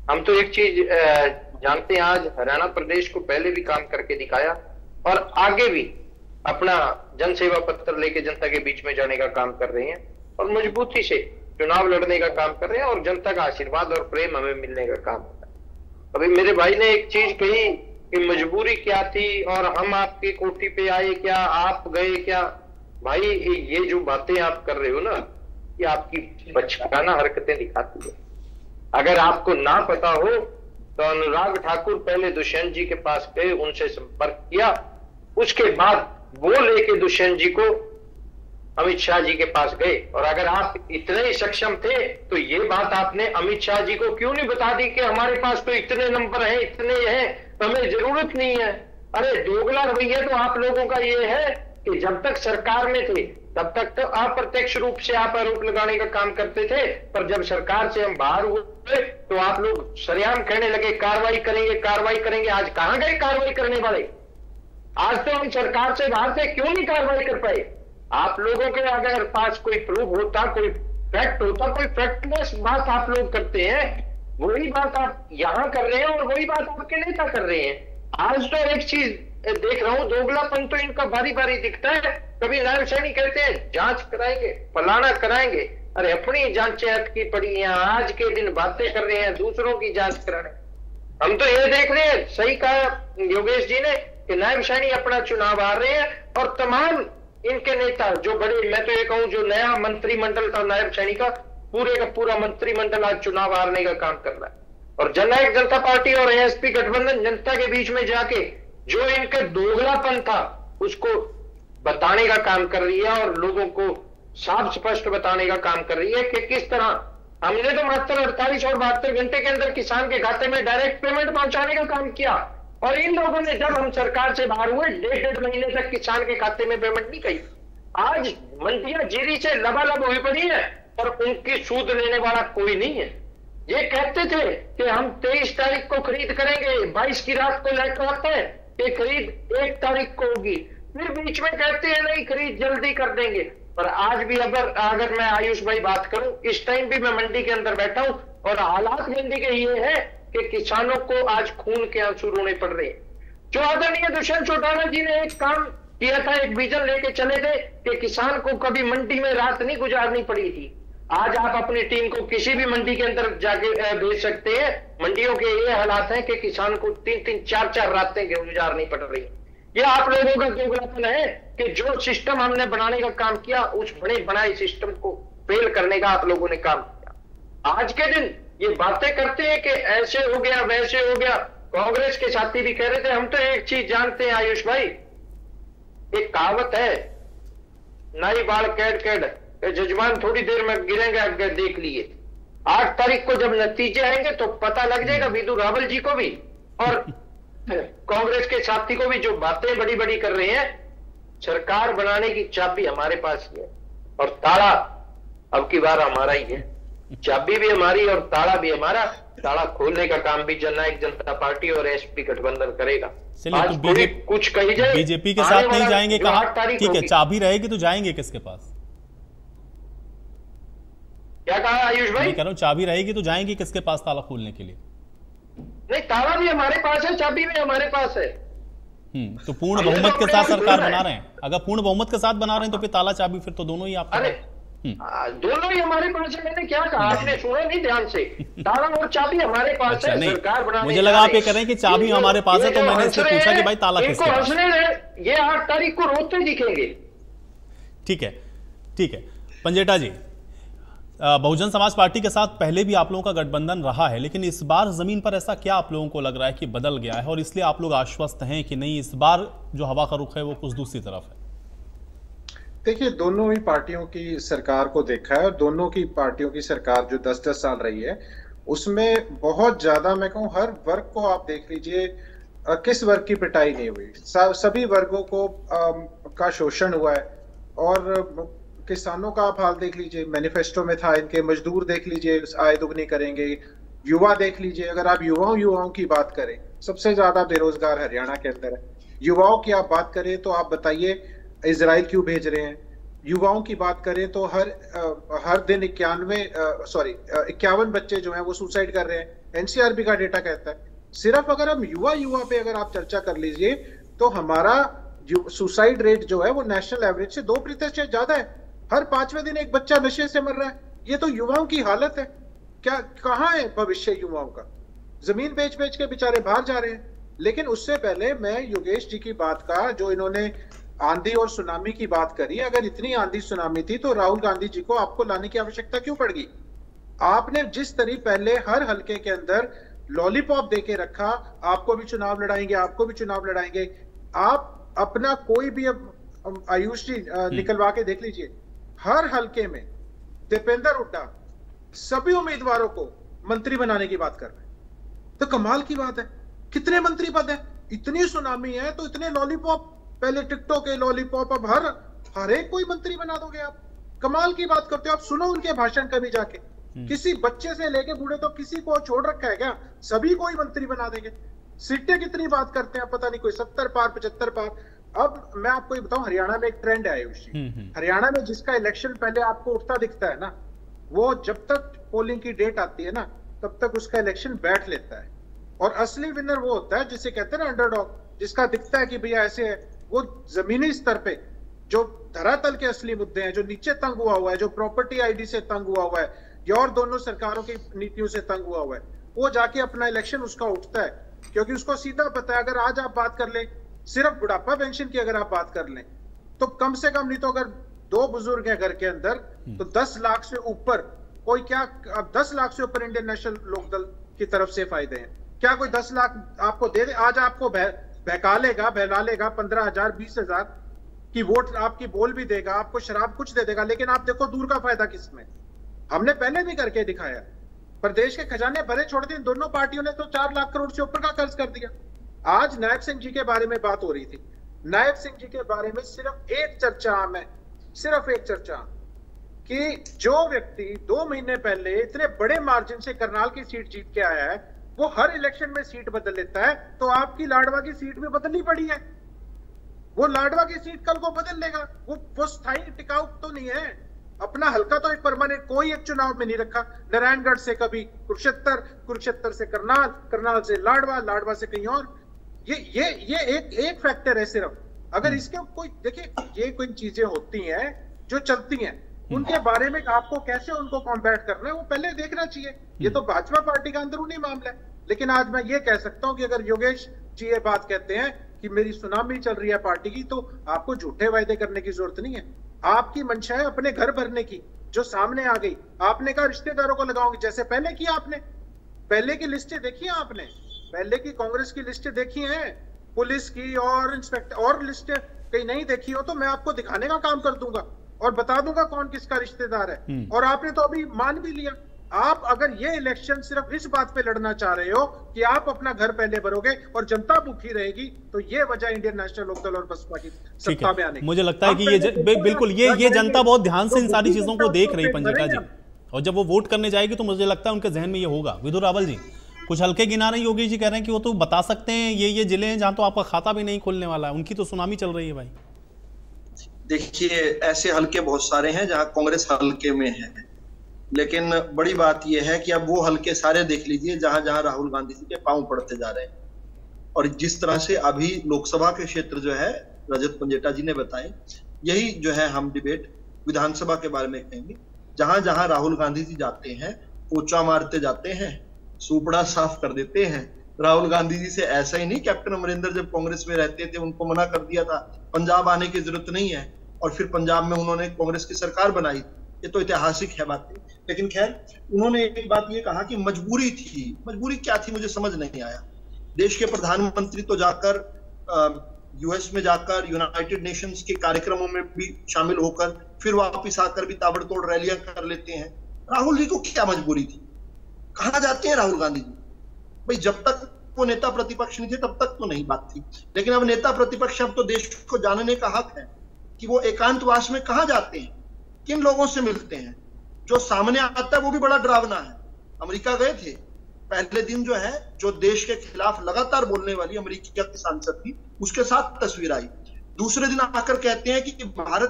हम तो एक चीज जानते हैं, आज हरियाणा प्रदेश को पहले भी काम करके दिखाया और आगे भी अपना जन सेवा पत्र लेके जनता के बीच में जाने का काम कर रहे हैं और मजबूती से चुनाव लड़ने का काम कर रहे हैं और जनता का आशीर्वाद और प्रेम हमें मिलने का काम होता है। अभी मेरे भाई ने एक चीज कही कि मजबूरी क्या थी और हम आपकी कोठी पे आए क्या, आप गए क्या। भाई ये जो बातें आप कर रहे हो ना, ये आपकी बचकाना हरकतें दिखाती है। अगर आपको ना पता हो तो अनुराग ठाकुर पहले दुष्यंत जी के पास गए, उनसे संपर्क किया, उसके बाद वो लेके दुष्यंत जी को अमित शाह जी के पास गए। और अगर आप इतने ही सक्षम थे तो ये बात आपने अमित शाह जी को क्यों नहीं बता दी कि हमारे पास तो इतने नंबर हैं, इतने हैं, हमें जरूरत नहीं है। अरे दोगला रवैया तो आप लोगों का ये है कि जब तक सरकार में थे तब तक तो अप्रत्यक्ष रूप से आप आरोप लगाने का काम करते थे, पर जब सरकार से हम बाहर हुए तो आप लोग सरेआम कहने लगे कार्रवाई करेंगे, कार्रवाई करेंगे। आज कहां गए कार्रवाई करने वाले? आज तो हम सरकार से बाहर थे, क्यों नहीं कार्रवाई कर पाए? आप लोगों के अगर पास कोई प्रूफ होता, कोई फैक्ट होता, कोई फैक्टलेस बात आप लोग करते हैं, वही बात आप यहां कर रहे हैं और वही बात आपके नेता कर रहे हैं। आज तो एक चीज देख रहा हूं, दोगलापन तो इनका बारी बारी दिखता है। कभी नायब सैनी कहते हैं जांच कराएंगे, फलाना कराएंगे। अरे अपनी जांचें अटकी पड़ी हैं, आज के दिन बातें कर रहे हैं दूसरों की जांच कराने। हम तो ये देख रहे हैं, सही कहा योगेश जी ने कि नायब सैनी अपना चुनाव हार रहे हैं और तमाम इनके नेता जो बड़े, मैं तो ये कहूं जो नया मंत्रिमंडल था नायब सैनी का, पूरे का पूरा मंत्रिमंडल आज चुनाव हारने का काम कर रहा है। और जननायक जनता पार्टी और एएसपी गठबंधन जनता के बीच में जाके जो इनके दोगलापन था उसको बताने का काम कर रही है और लोगों को साफ स्पष्ट बताने का काम कर रही है कि किस तरह हमने तो मात्र 48 और 72 घंटे के अंदर किसान के खाते में डायरेक्ट पेमेंट पहुंचाने का काम किया और इन लोगों ने जब हम सरकार से बाहर हुए 1.5 महीने तक किसान के खाते में पेमेंट नहीं की। आज मंडियां जीरी से लबालब हुई पड़ी है और उनकी सूद लेने वाला कोई नहीं है। ये कहते थे कि हम 23 तारीख को खरीद करेंगे, 22 की रात को लेकर आते हैं कि खरीद 1 तारीख को होगी, फिर बीच में कहते हैं नहीं खरीद जल्दी कर देंगे। पर आज भी अगर मैं आयुष भाई बात करूं, इस टाइम भी मैं मंडी के अंदर बैठा हूं और हालात मंडी के ये है कि किसानों को आज खून के आंसू रोने पड़ रहे हैं। जो आदरणीय दुष्यंत चौटाला जी ने एक काम किया था, एक विजन लेके चले थे कि किसान को कभी मंडी में रात नहीं गुजारनी पड़ी थी। आज आप अपनी टीम को किसी भी मंडी के अंदर जाके भेज सकते हैं। मंडियों के ये हालात हैं कि किसान को 3-3, 4-4 रातें गुजारनी पड़ रही है। ये आप लोगों का दोगलापन है कि जो सिस्टम हमने बनाने का काम किया उस बड़े बनाए सिस्टम को फेल करने का आप लोगों ने काम किया। आज के दिन ये बातें करते हैं कि ऐसे हो गया वैसे हो गया। कांग्रेस के साथी भी कह रहे थे, हम तो एक चीज जानते हैं आयुष भाई, एक कहावत है, नाई बाल कैड कैड जजमान थोड़ी देर में गिरेंगे, आगे देख लिए। 8 तारीख को जब नतीजे आएंगे तो पता लग जाएगा विधु रावल जी को भी और कांग्रेस के साथी को भी, जो बातें बड़ी बड़ी कर रहे हैं। सरकार बनाने की चाबी हमारे पास है और ताला अब की बार हमारा ही है। चाबी भी हमारी और ताला भी हमारा। ताला खोलने का काम भी जननायक जनता पार्टी और एसपी गठबंधन करेगा। आज कोई कुछ कही जाए, बीजेपी के साथ नहीं जाएंगे कहा, ठीक है, चाबी रहेगी तो जाएंगे किसके पास? क्या कहा आयुष भाई? मैं कह रहा हूं चाबी रहेगी तो जाएंगे किसके पास ताला खोलने के लिए? नहीं, ताला भी हमारे पास है, चाबी भी हमारे पास है। तो पूर्ण बहुमत के साथ सरकार बना रहे हैं। अगर पूर्ण बहुमत के साथ बना रहे हैं तो फिर ताला चाबी फिर तो दोनों ही आप। अरे दोनों ही हमारे पास है। मैंने क्या कहा, आपने सुना नहीं ध्यान से? ताला और चाबी हमारे पास अच्छा, है। सरकार बनाने मुझे लगा आप ये कह रहे हैं कि चाबी हमारे पास है, तो मैंने इससे पूछा कि भाई ताला किसके पास? ये 8 तारीख को रोते दिखेंगे। ठीक है, ठीक है पंजेटा जी, बहुजन समाज पार्टी के साथ पहले भी आप लोगों का गठबंधन रहा है, लेकिन इस बार जमीन पर ऐसा क्या आप लोगों को लग रहा है कि बदल गया है और इसलिए आप लोग आश्वस्त हैं कि नहीं, इस बार जो हवा का रुख है वो कुछ दूसरी तरफ है? देखिए, दोनों ही पार्टियों की सरकार को देखा है और दोनों की पार्टियों की सरकार जो 10-10 साल रही है उसमें बहुत ज्यादा, मैं कहूँ हर वर्ग को आप देख लीजिए, किस वर्ग की पिटाई नहीं हुई। सभी वर्गों को का शोषण हुआ है। और किसानों का आप हाल देख लीजिए, मैनिफेस्टो में था इनके। मजदूर देख लीजिए, आय दुगनी करेंगे। युवा देख लीजिए, अगर आप युवाओं की बात करें, सबसे ज्यादा बेरोजगार हरियाणा के अंदर है। युवाओं की आप बात करें तो आप बताइए इजराइल क्यों भेज रहे हैं? युवाओं की बात करें तो हर दिन 51 बच्चे जो हैं वो सुसाइड कर रहे हैं, एनसीआरबी का डेटा कहता है। सिर्फ अगर हम युवा पे अगर आप चर्चा कर लीजिए तो हमारा सुसाइड रेट जो है वो नेशनल एवरेज से 2% ज्यादा है। हर 5वें दिन एक बच्चा नशे से मर रहा है। ये तो युवाओं की हालत है। क्या कहाँ है भविष्य युवाओं का? जमीन बेच बेच के बेचारे बाहर जा रहे हैं। लेकिन उससे पहले मैं योगेश जी की बात का, जो इन्होंने आंधी और सुनामी की बात करी, अगर इतनी आंधी सुनामी थी तो राहुल गांधी जी को आपको लाने की आवश्यकता क्यों पड़ गई? आपने जिस तरह पहले हर हलके के अंदर लॉलीपॉप देके रखा, आपको भी चुनाव लड़ाएंगे, आपको भी चुनाव लड़ाएंगे। आप अपना कोई भी अब आयुष जी निकलवा के देख लीजिए, हर हलके में दीपेंद्र हुड्डा सभी उम्मीदवारों को मंत्री बनाने की बात कर रहे हैं। तो कमाल की बात है। कितने मंत्री पद है? इतनी सुनामी है तो इतने लॉलीपॉप, पहले टिकटॉक के लॉलीपॉप, अब हर एक कोई मंत्री बना दोगे आप। कमाल की बात करते हो आप। सुनो उनके भाषण कभी जाके, किसी बच्चे से लेके बूढ़े तो किसी को छोड़ रखा है क्या? सभी को ही मंत्री बना देंगे। सीटें कितनी बात करते हैं पता नहीं, कोई 70 पार 75 पार। अब मैं आपको ये बताऊं, हरियाणा में एक ट्रेंड है आयुष जी। हरियाणा में जिसका इलेक्शन पहले आपको उठता दिखता है ना, वो जब तक पोलिंग की डेट आती है ना तब तक उसका इलेक्शन बैठ लेता है। और असली विनर वो होता है जिसे कहते हैं ना अंडरडॉग, जिसका दिखता है कि भैया ऐसे है। वो जमीनी स्तर पे जो धरातल के असली मुद्दे हैं, जो नीचे तंग हुआ है, जो प्रॉपर्टी आईडी से तंग हुआ है या और दोनों सरकारों की नीतियों से तंग हुआ है, वो जाके अपना इलेक्शन उसका उठता है। क्योंकि उसको सीधा पता है, अगर आज आप बात कर लें सिर्फ बुढ़ापा पेंशन की, अगर आप बात कर लें तो कम से कम, नहीं तो अगर 2 बुजुर्ग हैं घर के अंदर तो 10 लाख से ऊपर कोई क्या, अब 10 लाख से ऊपर इंडियन नेशनल लोकदल की तरफ से फायदे हैं क्या? कोई 10 लाख आपको दे दे? आज आपको बहका लेगा, बहला लेगा, 15,000 20,000 की वोट आपकी बोल भी देगा, आपको शराब कुछ दे देगा, लेकिन आप देखो दूर का फायदा किसमें? हमने पहले भी करके दिखाया। प्रदेश के खजाने भरे छोड़ दिए। दोनों पार्टियों ने तो 4 लाख करोड़ से ऊपर का कर्ज कर दिया। आज नायब सिंह जी के बारे में बात हो रही थी। नायब सिंह जी के बारे में सिर्फ एक चर्चा है, सिर्फ एक चर्चा, कि जो व्यक्ति 2 महीने पहले इतने बड़े मार्जिन से करनाल की सीट जीत के आया है, वो हर इलेक्शन में सीट बदल लेता है। तो आपकी लाडवा की सीट भी बदलनी पड़ी है। वो लाडवा की सीट कल को बदल लेगा। वो स्थायी टिकाऊ तो नहीं है। अपना हल्का तो एक परमानेंट कोई एक चुनाव में नहीं रखा। नारायणगढ़ से कभी कुरुक्षेत्र, कुरुक्षेत्र से करनाल, करनाल से लाडवा, लाडवा से कहीं और। ये एक फैक्टर है सिर्फ। अगर इसके कोई देखिए, ये कोई चीजें होती हैं जो चलती हैं, उनके बारे में आपको कैसे उनको कॉम्बैट करना है वो पहले देखना चाहिए। ये तो भाजपा पार्टी का अंदरूनी मामला है। लेकिन आज मैं ये कह सकता हूं कि अगर योगेश जी ये बात कहते हैं कि मेरी सुनामी चल रही है पार्टी की, तो आपको झूठे वायदे करने की जरूरत नहीं है। आपकी मंशा है अपने घर भरने की, जो सामने आ गई। आपने कहा रिश्तेदारों को लगाओगे, जैसे पहले किया आपने। पहले की लिस्टें देखी है आपने? पहले की कांग्रेस की लिस्टें देखी हैं, पुलिस की और इंस्पेक्टर और लिस्टें कहीं नहीं देखी हो तो मैं आपको दिखाने का काम कर दूंगा और बता दूंगा कौन किसका रिश्तेदार है। और आपने तो अभी मान भी लिया। आप अगर ये इलेक्शन सिर्फ इस बात पे लड़ना चाह रहे हो कि आप अपना घर पहले भरोगे और जनता भूखी रहेगी, तो ये वजह इंडियन नेशनल लोकदल और बसपा की सत्ता में आने की। मुझे लगता है कि ये बिल्कुल ये जनता बहुत ध्यान से इन सारी चीजों को देख रही पंजिका जी, और जब वो वोट करने जाएगी तो मुझे लगता है उनके जहन में ये होगा। विदुर रावल जी कुछ हल्के गिना रहे हैं, योगी जी कह रहे हैं कि वो तो बता सकते हैं ये जिले हैं जहां तो आपका खाता भी नहीं खुलने वाला है, उनकी तो सुनामी चल रही है भाई। देखिए, ऐसे हल्के बहुत सारे हैं जहां कांग्रेस हल्के में है, लेकिन बड़ी बात यह है कि अब वो हल्के सारे देख लीजिए जहां जहां राहुल गांधी जी के पांव पड़ते जा रहे हैं। और जिस तरह से अभी लोकसभा के क्षेत्र जो है रजत पंजेटा जी ने बताए, यही जो है हम डिबेट विधानसभा के बारे में कहेंगे। जहां जहां राहुल गांधी जी जाते हैं, पोचा मारते जाते हैं, सुपड़ा साफ कर देते हैं। राहुल गांधी जी से ऐसा ही नहीं, कैप्टन अमरिंदर जब कांग्रेस में रहते थे उनको मना कर दिया था पंजाब आने की जरूरत नहीं है, और फिर पंजाब में उन्होंने कांग्रेस की सरकार बनाई। ये तो ऐतिहासिक है बातें। लेकिन खैर, उन्होंने एक बात ये कहा कि मजबूरी थी। मजबूरी क्या थी मुझे समझ नहीं आया। देश के प्रधानमंत्री तो जाकर यूएस में जाकर यूनाइटेड नेशंस के कार्यक्रमों में भी शामिल होकर फिर वापिस आकर भी ताबड़तोड़ रैलियां कर लेते हैं। राहुल जी को क्या मजबूरी थी? कहां जाते हैं राहुल गांधी जी? भाई जब तक वो नेता प्रतिपक्ष नहीं थे तब तक तो नहीं बात थी, लेकिन अब नेता प्रतिपक्ष, अब तो देश को जानने का हक है कि वो एकांतवास में कहां जाते हैं, किन लोगों से मिलते हैं। जो सामने आता है वो भी बड़ा डरावना है। अमेरिका गए थे, पहले दिन जो है जो देश के खिलाफ लगातार बोलने वाली अमेरिका की सांसद थी, उसके साथ तस्वीर आई। दूसरे दिन आकर कहते हैं कि भारत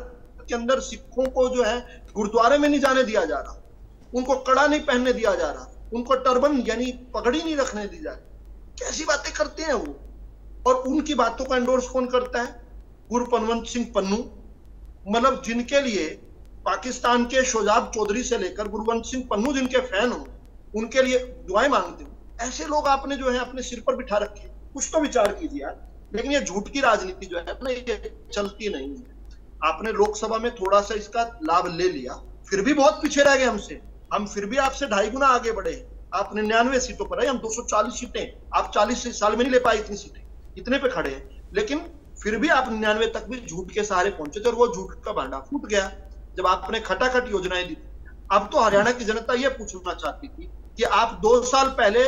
के अंदर सिखों को जो है गुरुद्वारे में नहीं जाने दिया जा रहा, उनको कड़ा नहीं पहनने दिया जा रहा, उनको टर्बन यानी पगड़ी नहीं रखने दी जा रही। कैसी बातें करते हैं वो। और उनकी बातों का एंडोर्स कौन करता है? गुरपनवंत सिंह पन्नू, मतलब जिनके लिए पाकिस्तान के शोजाब चौधरी से लेकर गुरवंत सिंह पन्नू जिनके फैन हो, उनके लिए दुआएं मांगते हो। ऐसे लोग आपने जो है अपने सिर पर बिठा रखे। कुछ तो विचार कीजिए यार। लेकिन ये झूठ की राजनीति जो है ना, ये चलती नहीं है। आपने लोकसभा में थोड़ा सा इसका लाभ ले लिया, फिर भी बहुत पीछे रह गए हमसे। हम फिर भी आपसे 2.5 गुना आगे बढ़े। आप 99 सीटों पर है, हम 240 सीटें। आप 40 साल में नहीं ले पाए इतनी सीटें, इतने पे खड़े हैं। लेकिन फिर भी आप 99 तक भी झूठ के सहारे पहुंचे थे और वो झूठ का भांडा फूट गया जब आपने खटाखट योजनाएं दी। अब तो हरियाणा की जनता यह पूछना चाहती थी कि आप 2 साल पहले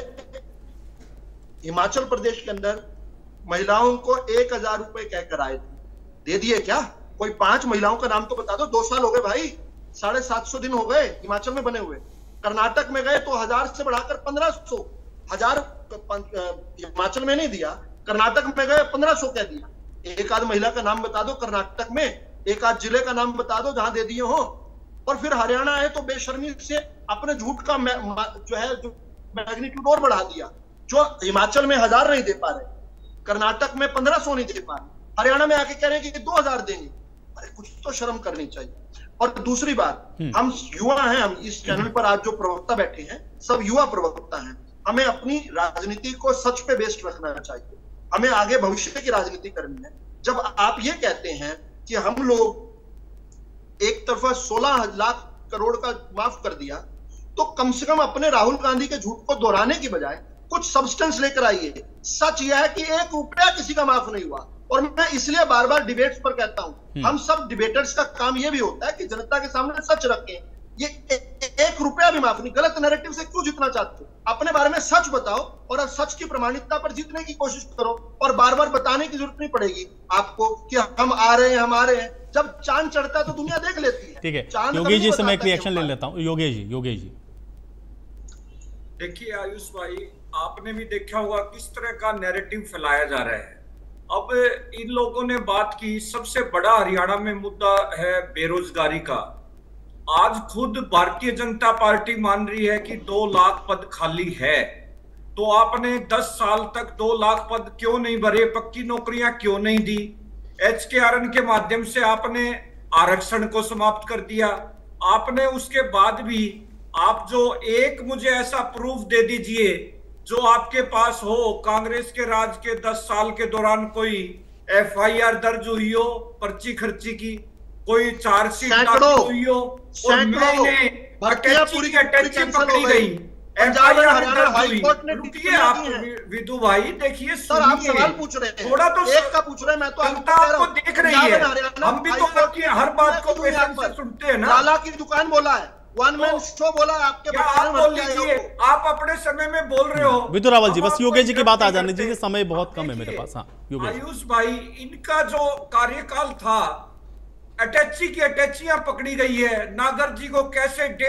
हिमाचल प्रदेश के अंदर महिलाओं को 1000 रुपए कहकर आए थे, दे दिए क्या? कोई 5 महिलाओं का नाम तो बता दो। 2 साल हो गए भाई, 750 दिन हो गए हिमाचल में बने हुए। कर्नाटक में गए तो 1000 से बढ़ाकर 1500, 1000 हिमाचल में नहीं दिया, कर्नाटक में गए 1500 कह दिया। एक आध महिला का नाम बता दो कर्नाटक में, एक आध जिले का नाम बता दो जहां दे दिए हो। और फिर हरियाणा आए तो बेशर्मी से अपने झूठ का जो है जो मैग्नीट्यूड और बढ़ा दिया। जो हिमाचल में 1000 नहीं दे पा रहे, कर्नाटक में 1500 नहीं दे पा रहे, हरियाणा में आके कह रहे हैं कि 2000 देंगे। अरे कुछ तो शर्म करनी चाहिए। और दूसरी बात, हम युवा हैं, हम इस चैनल पर आज जो प्रवक्ता बैठे हैं सब युवा प्रवक्ता हैं। हमें अपनी राजनीति को सच पे बेस्ड रखना चाहिए। हमें आगे भविष्य की राजनीति करनी है। जब आप ये कहते हैं कि हम लोग एक तरफा 16 लाख करोड़ का माफ कर दिया, तो कम से कम अपने राहुल गांधी के झूठ को दोहराने की बजाय कुछ सब्सटेंस लेकर आइए। सच यह है कि 1 रुपया किसी का माफ नहीं हुआ। और मैं इसलिए बार बार डिबेट्स पर कहता हूं, हम सब डिबेटर्स का काम यह भी होता है कि जनता के सामने सच रखें। ये 1 रुपया भी माफ नहीं। गलत नैरेटिव से क्यों जीतना चाहते हो? अपने बारे में सच बताओ और अब सच की प्रमाणिकता पर जीतने की कोशिश करो। और बार बार बताने की जरूरत नहीं पड़ेगी आपको कि हम आ रहे हैं, हम आ रहे हैं। जब चांद चढ़ता है तो दुनिया देख लेती है। ठीक है, योगेश जी से मैं एक रिएक्शन ले लेता हूं। योगेश जी देखिए आयुष भाई, आपने भी देखा होगा किस तरह का नैरेटिव फैलाया जा रहा है। अब इन लोगों ने बात की, सबसे बड़ा हरियाणा में मुद्दा है बेरोजगारी का। आज खुद भारतीय जनता पार्टी मान रही है कि 2 लाख पद खाली है, तो आपने 10 साल तक 2 लाख पद क्यों नहीं भरे? पक्की नौकरियां क्यों नहीं दी? HKRN के माध्यम से आपने आरक्षण को समाप्त कर दिया। आपने उसके बाद भी आप जो एक मुझे ऐसा प्रूफ दे दीजिए जो आपके पास हो, कांग्रेस के राज के 10 साल के दौरान कोई FIR दर्ज हुई हो पर्ची खर्ची की, कोई चार्जशीट हुई हो, और मैंने पकड़ी गई, रुकिए आप विदु भाई, देखिए सर आप सवाल पूछ रहे हैं, थोड़ा तो एक का पूछ रहे हैं। मैं तो आपको देख रही है, हम भी तो आपकी हर बात को पेशेंस से सुनते हैं ना। लाला की दुकान बोला है, 1 मैन शो बोला आपके। आप बोल लीजिए, आप अपने समय में बोल रहे हो। विदु रावल जी, बस योगेश जी की बात आ जाने दीजिए, समय बहुत कम है मेरे पास। हाँ आयुष भाई, इनका जो कार्यकाल था, अटैची की अटैचियां पकड़ी गई है। नागर जी को कैसे